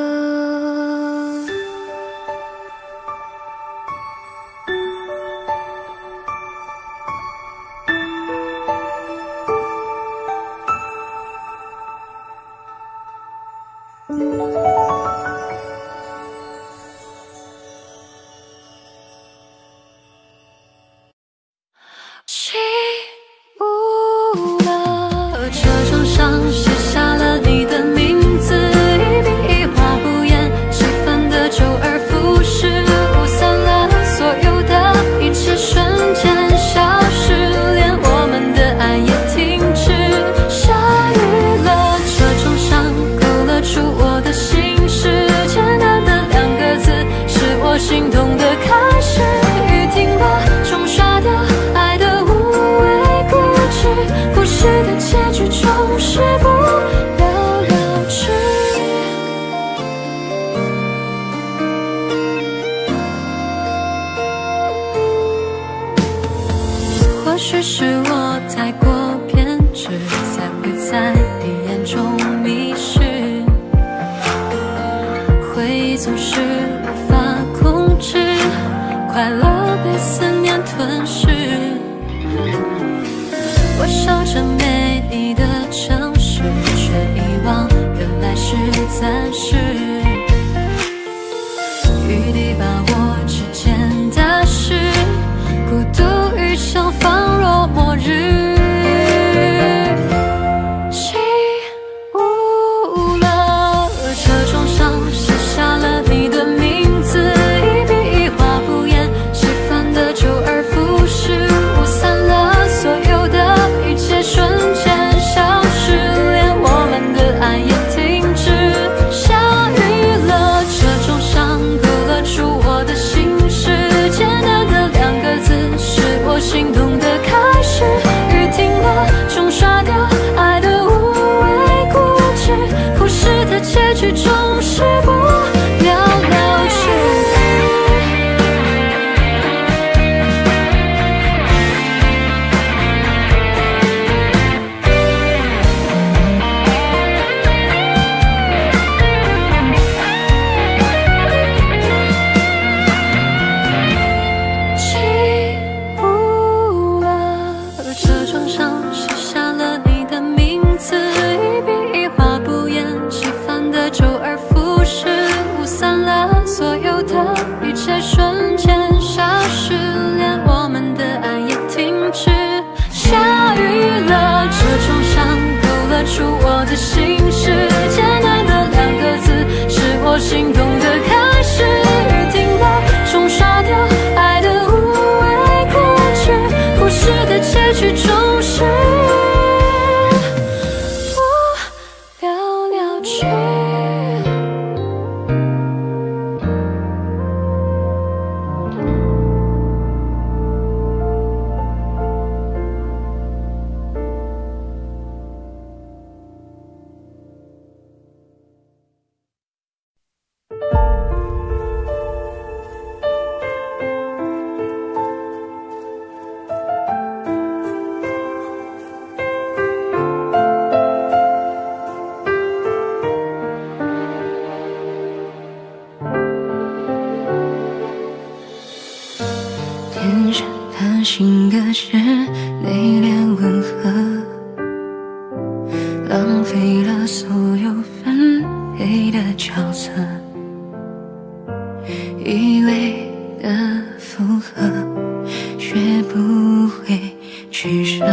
起舞了，车窗上写下了你的名字，一笔一画不言，几分的周而复始，舞散了所有的一切，瞬间消失，连我们的爱也停止。下雨了，车窗上勾勒出我的心事，简单的两个字，是我心动的开始。雨停了，冲刷掉爱的无畏固执，故事的结局总是不了了之。或许是我太过偏执，才会在你眼中迷失，回忆总是无法控制，快乐被思念吞噬。我守着美丽的城市，却遗忘原来是暂时。雨滴把我之间的事，孤独与想仿若末日。 的心事，简单的2个字，是我心动的开始。停摆，冲刷掉爱的无畏固执，故事的结局终是不了了之。 天生的性格是内敛温和，浪费了所有分配的角色，一味的附和，学不会取舍。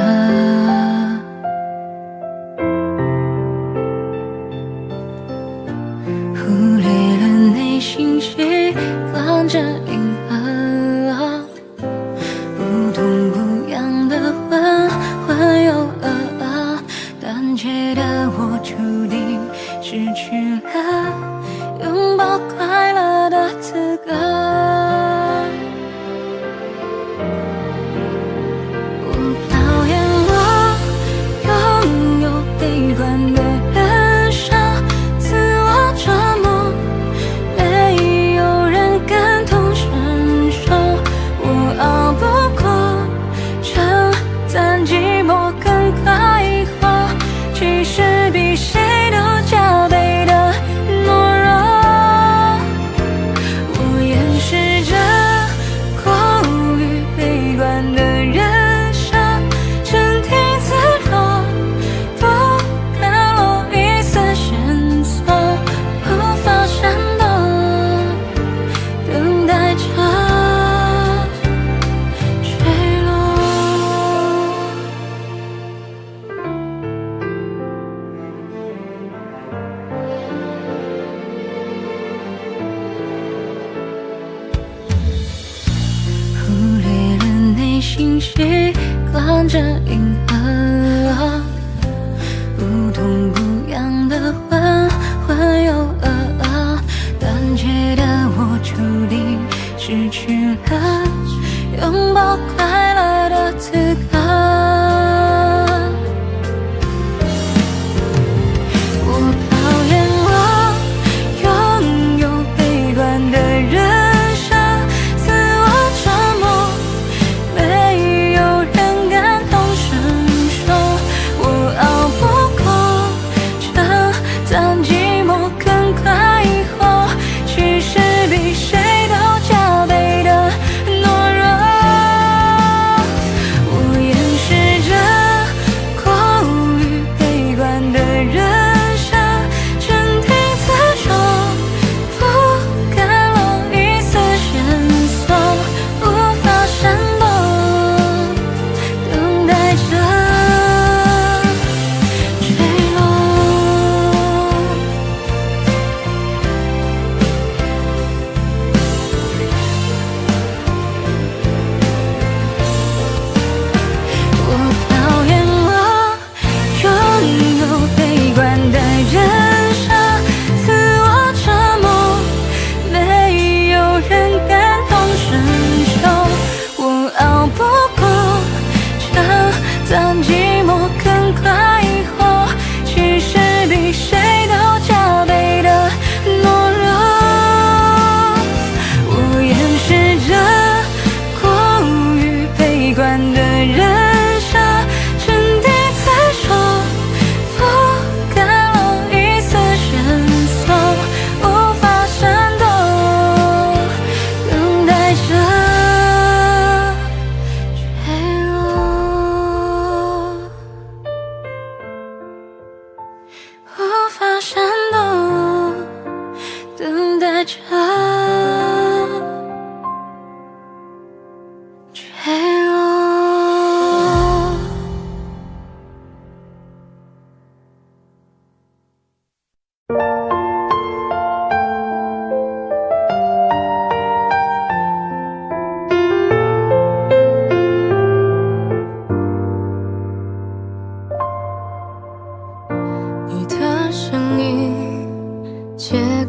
忽略了内心习惯着迎合，不痛不痒的混混又胆怯的我注定失去了拥抱快乐的资格。我讨厌我拥有悲观的人生，自我折磨，没有人感同身受，我熬不过，承担寂寞更快活，其实比谁都加倍的懦弱。我掩饰着过于悲观的人生，整体自若，不敢露一丝线索，无法闪躲，等待着坠落。忽略了内心习惯着迎合，不痛不痒的混混又胆怯的我注定失去了拥抱快乐的资格。我讨厌我拥有悲观的人生，自我折磨，没有人感同身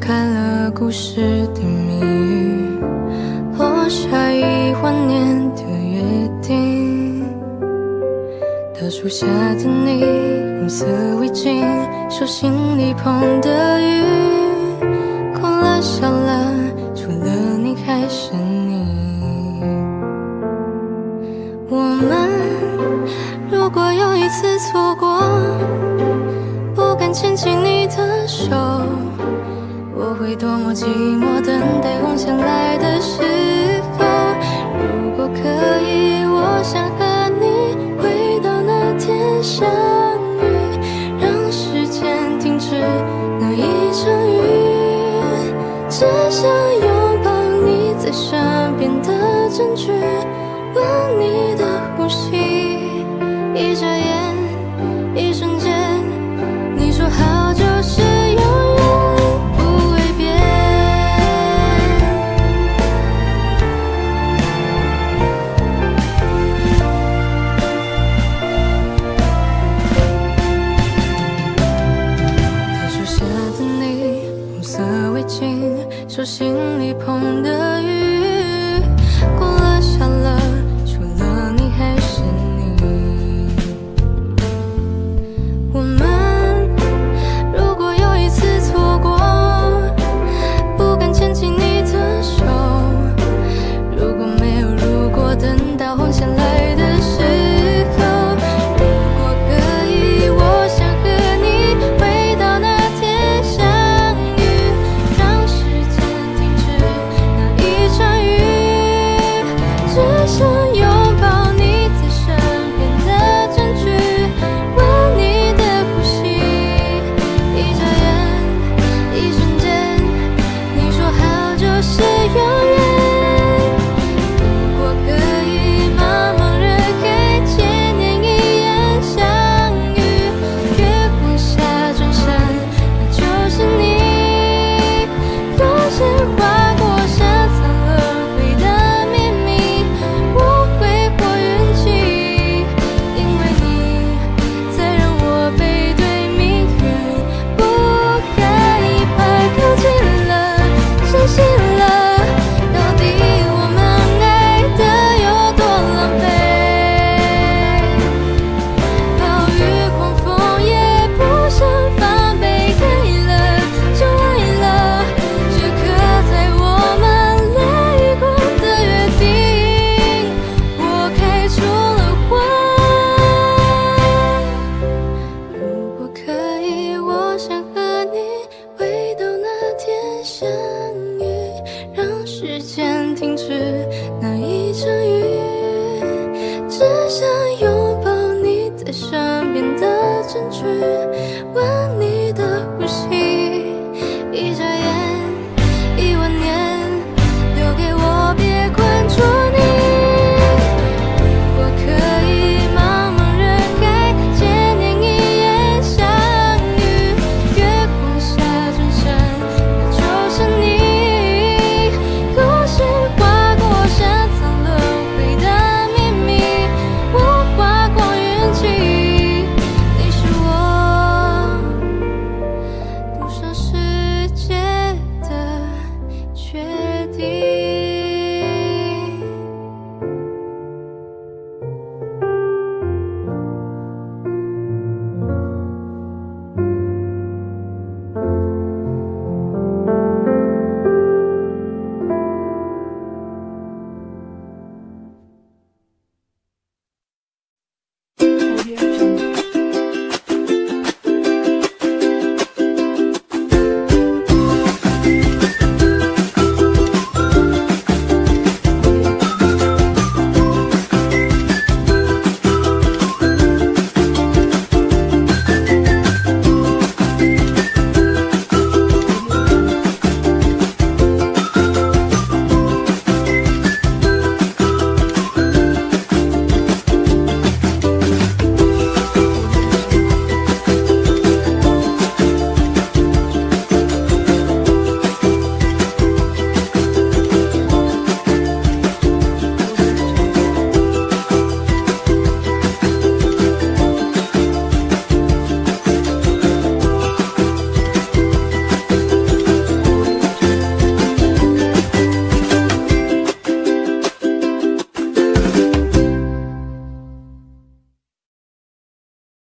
开了故事的谜语，落下1万年的约定。大树下的你，红色围巾，手心里捧的雨，哭了笑了，除了你还是你。我们如果有一次错过，不敢牵起你的手，我会多么寂寞，等待红线来的时候。如果可以，我想和你回到那天相遇，让时间停止那一场雨，只想拥抱你在身边的证据，闻你的呼吸，一眨眼，一瞬间，你说好就是永远不会变。大树下的你，红色围巾，手心里捧的